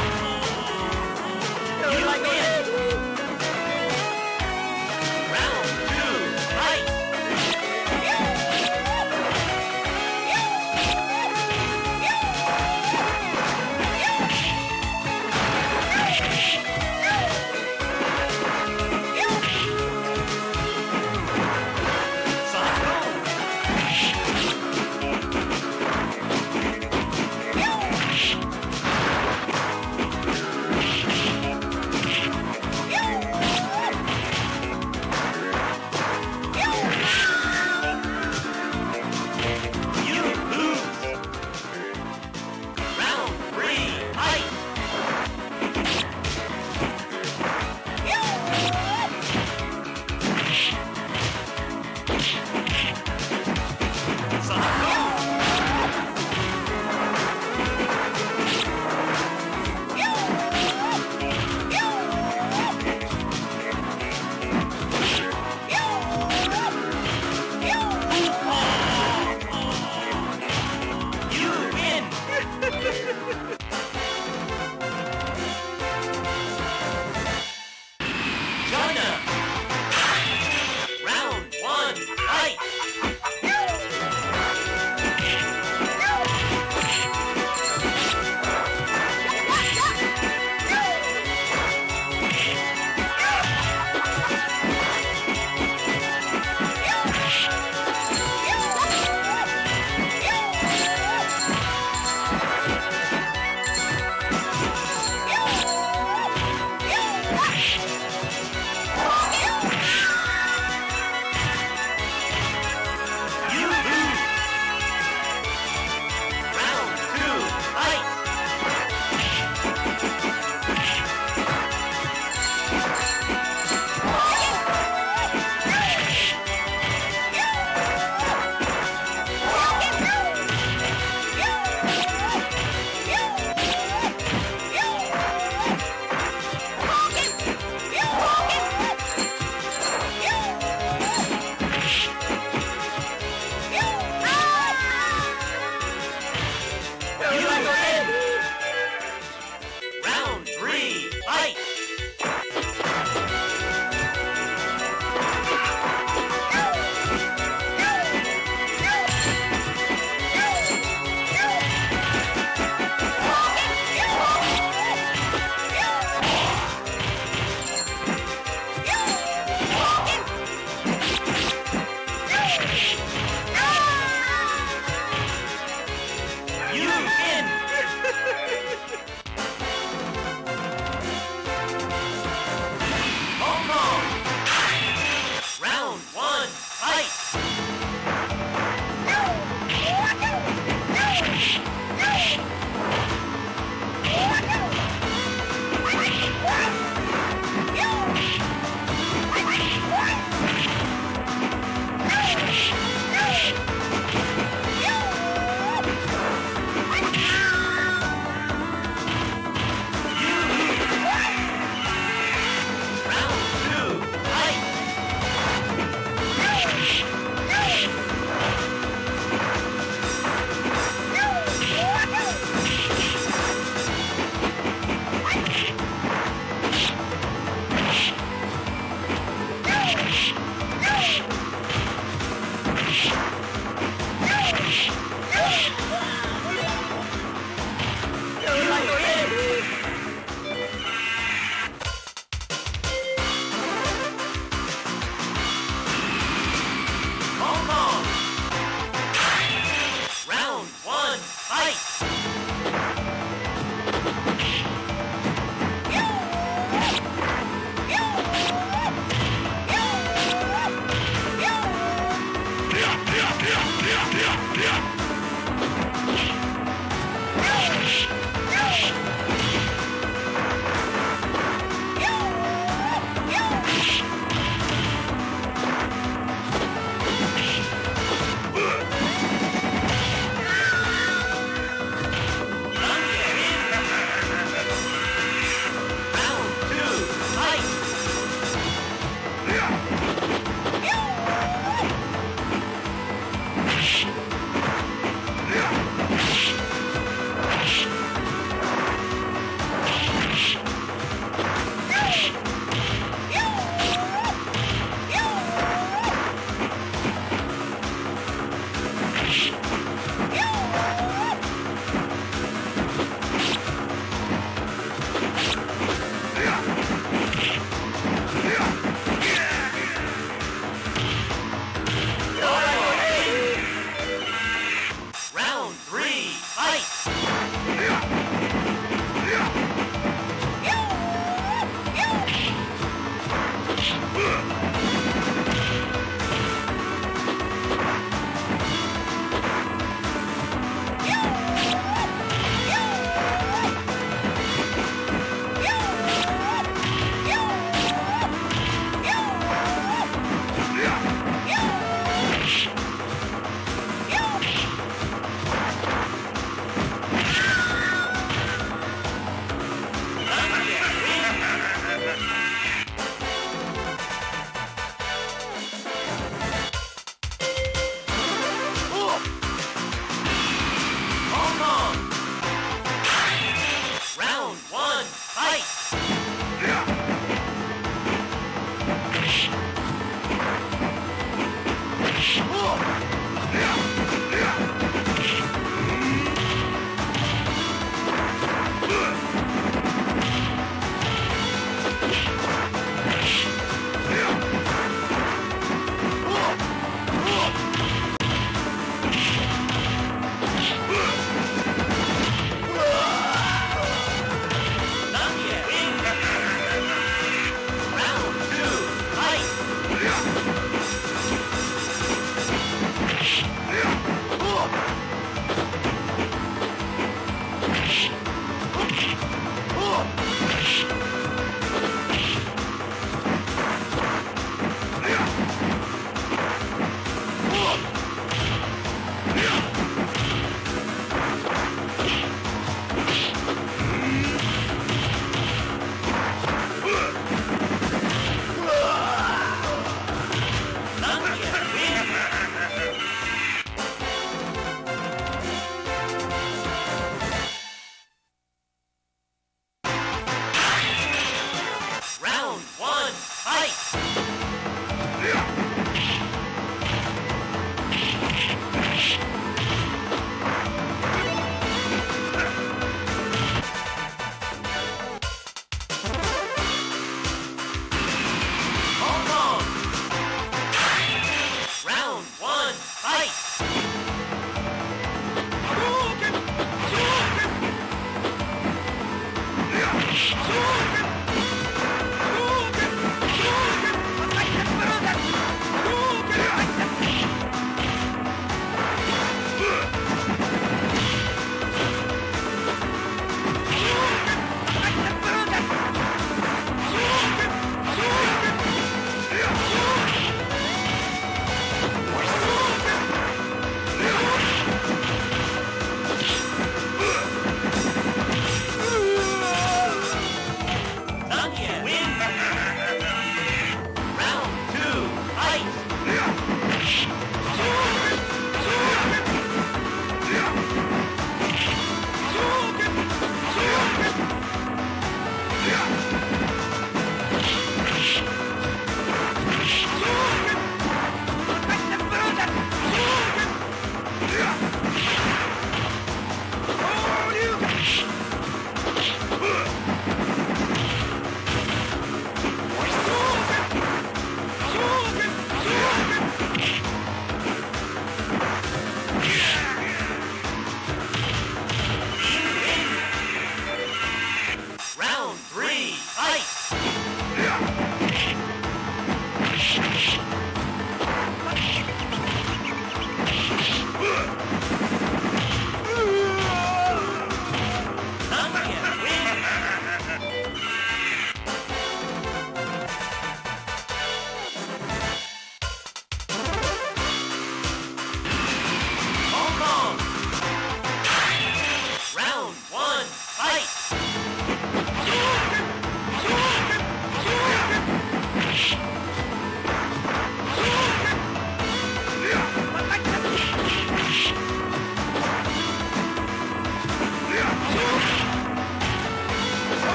い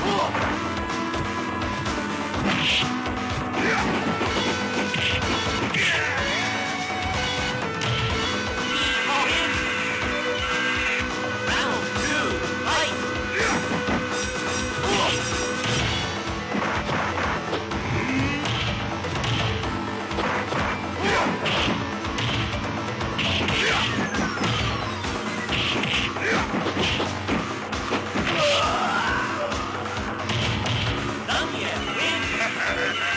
Done yet.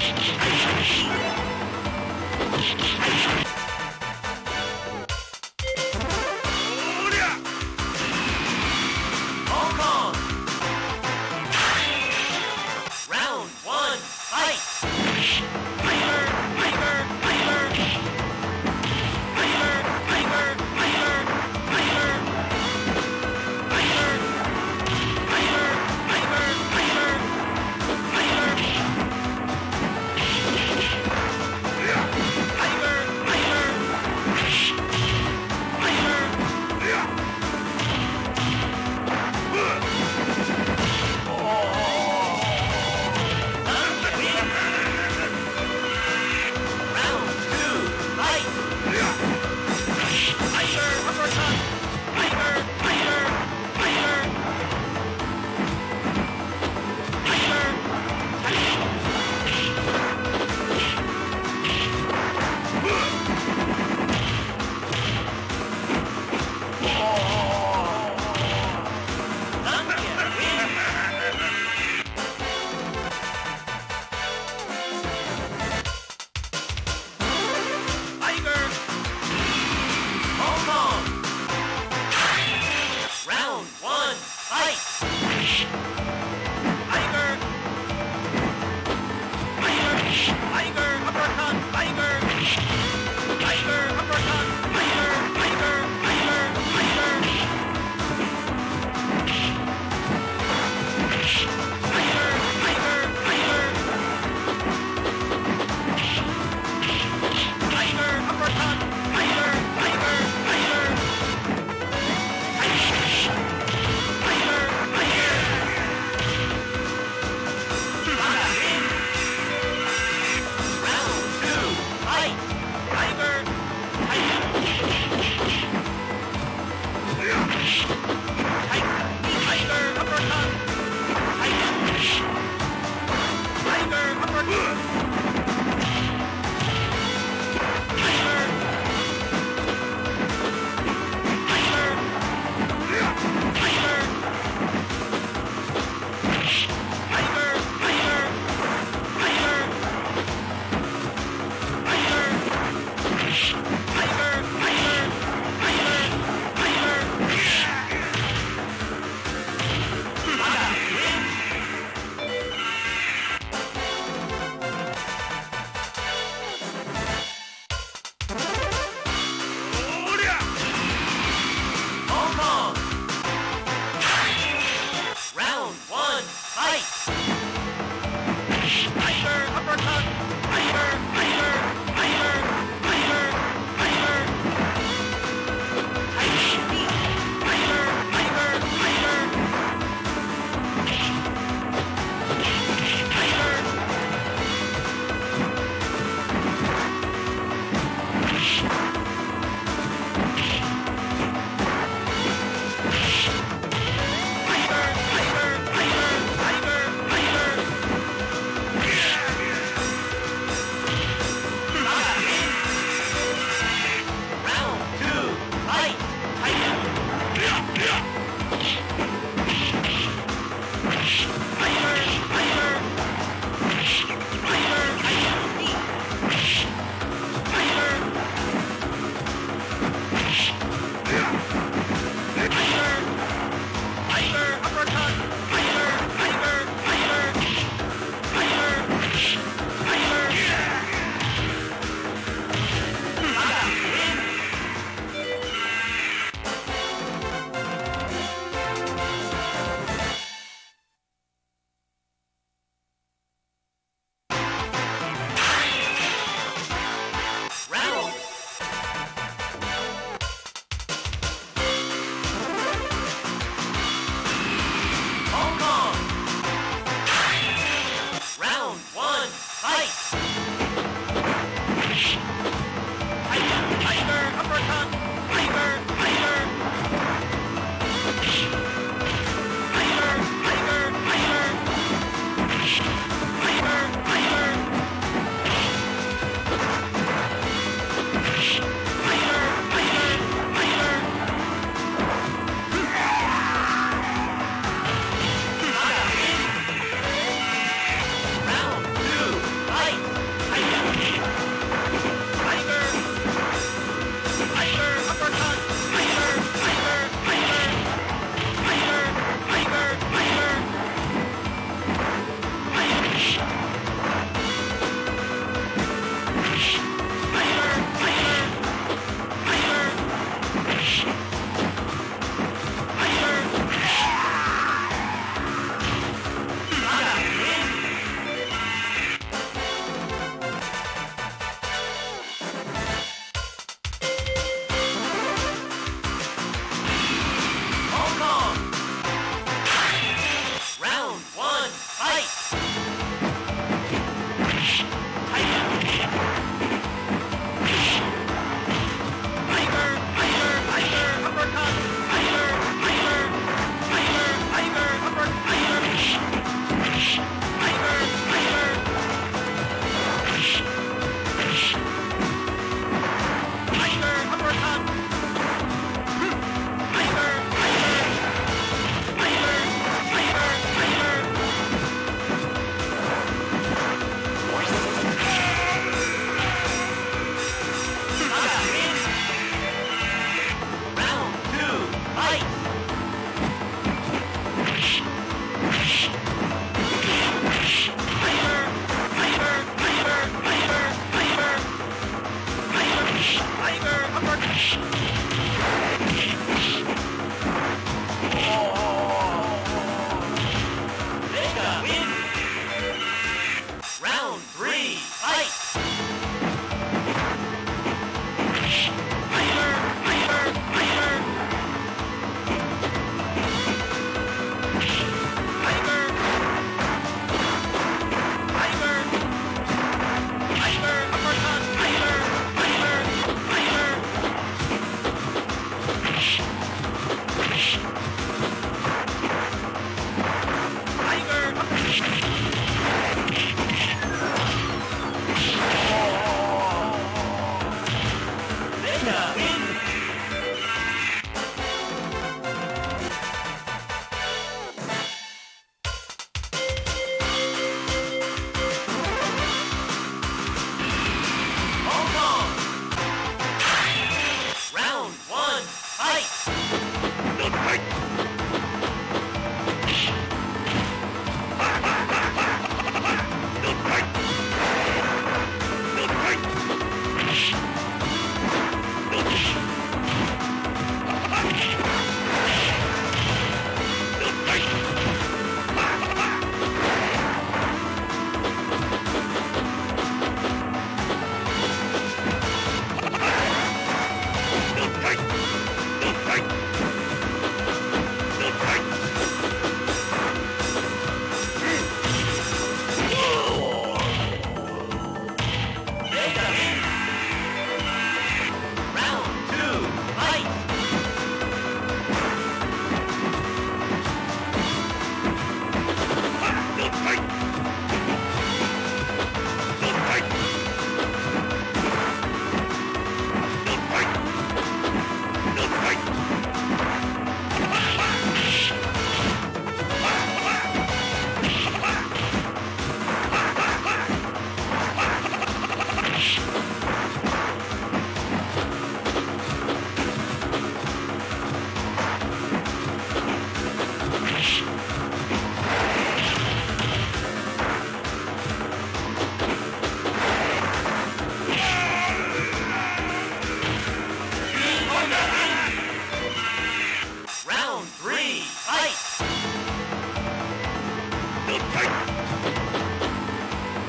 こ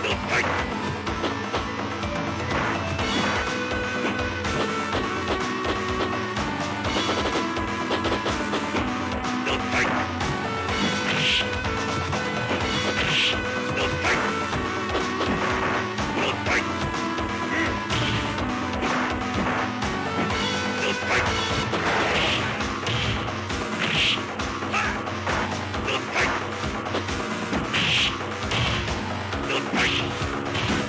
Fight!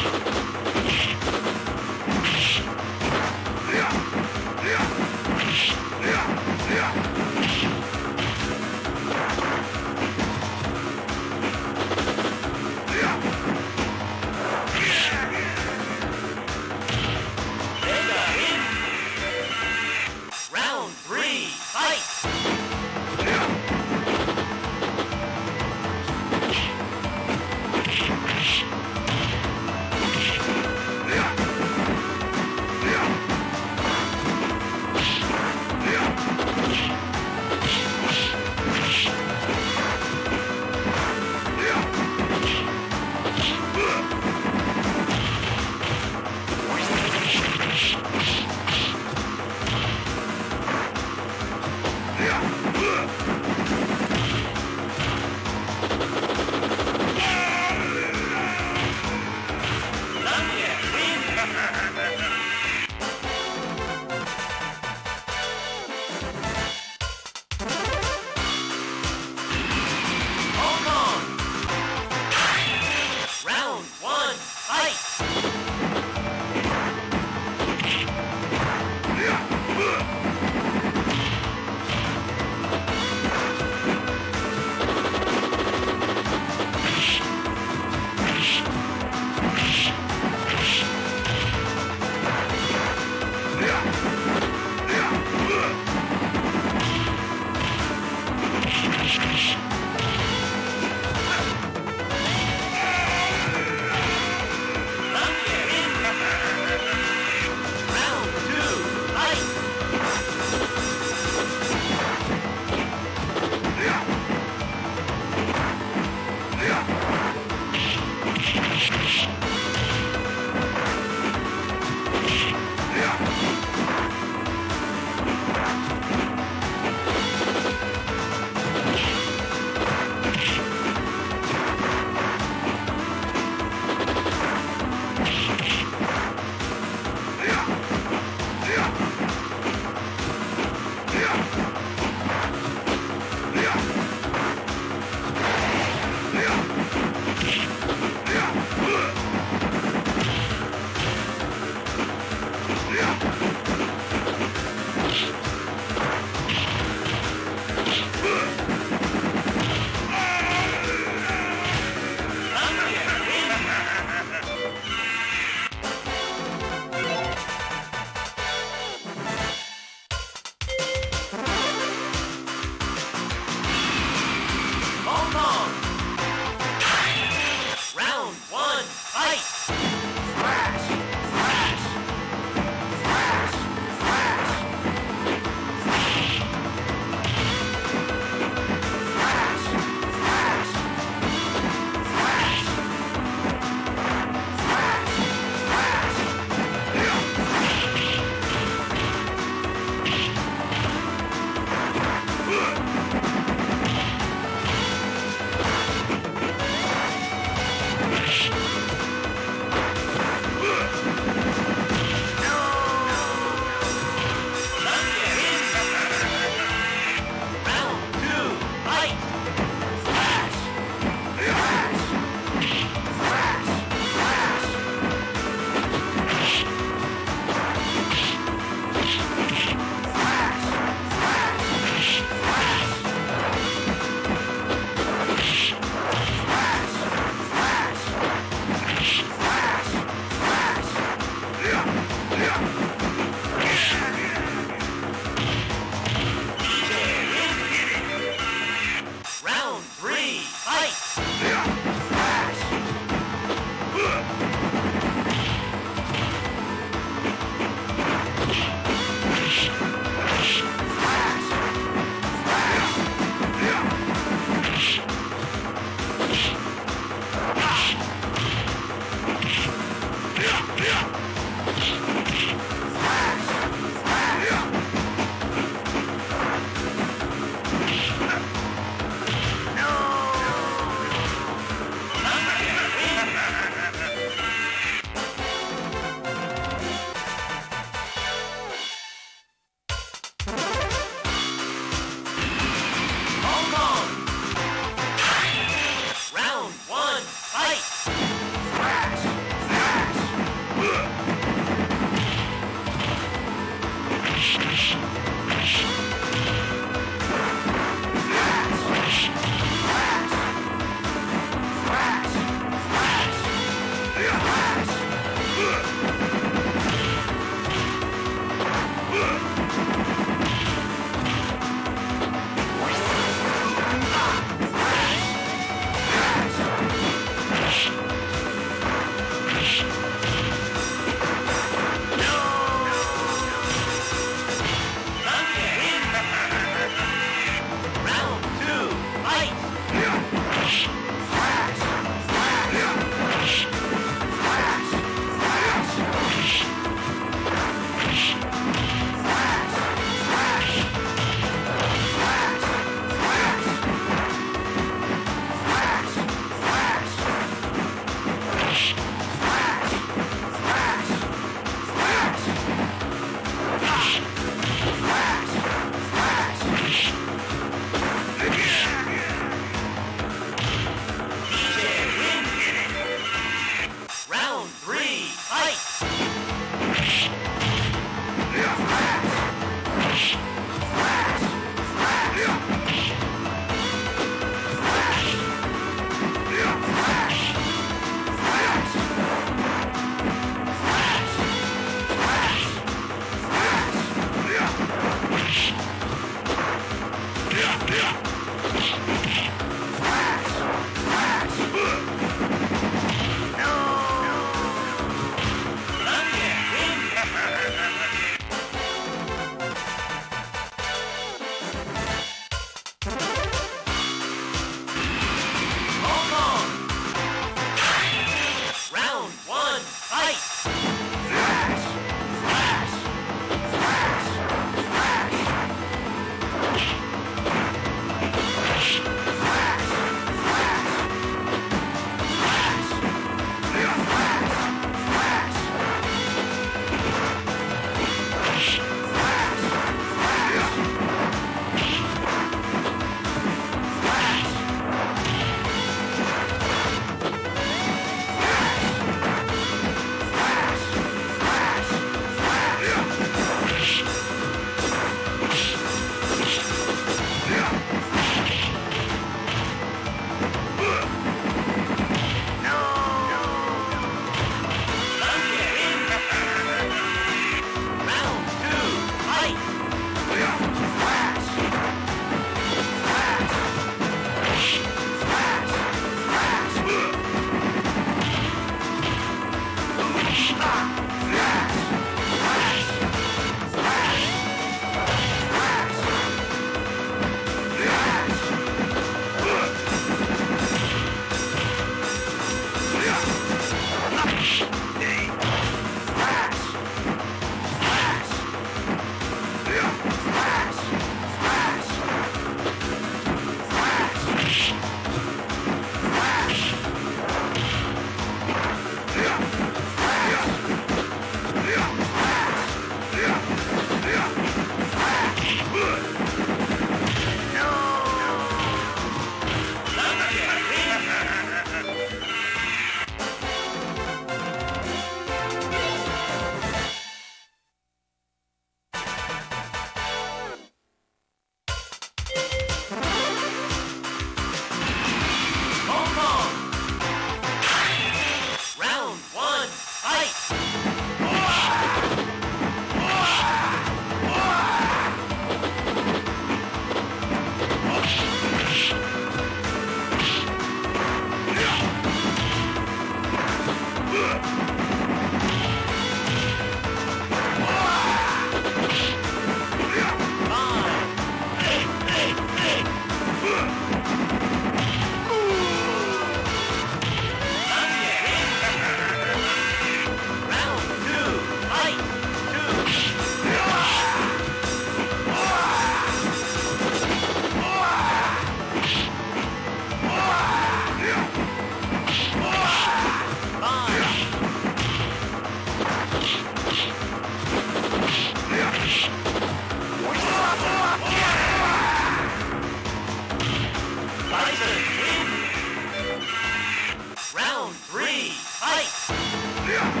Round 3, fight!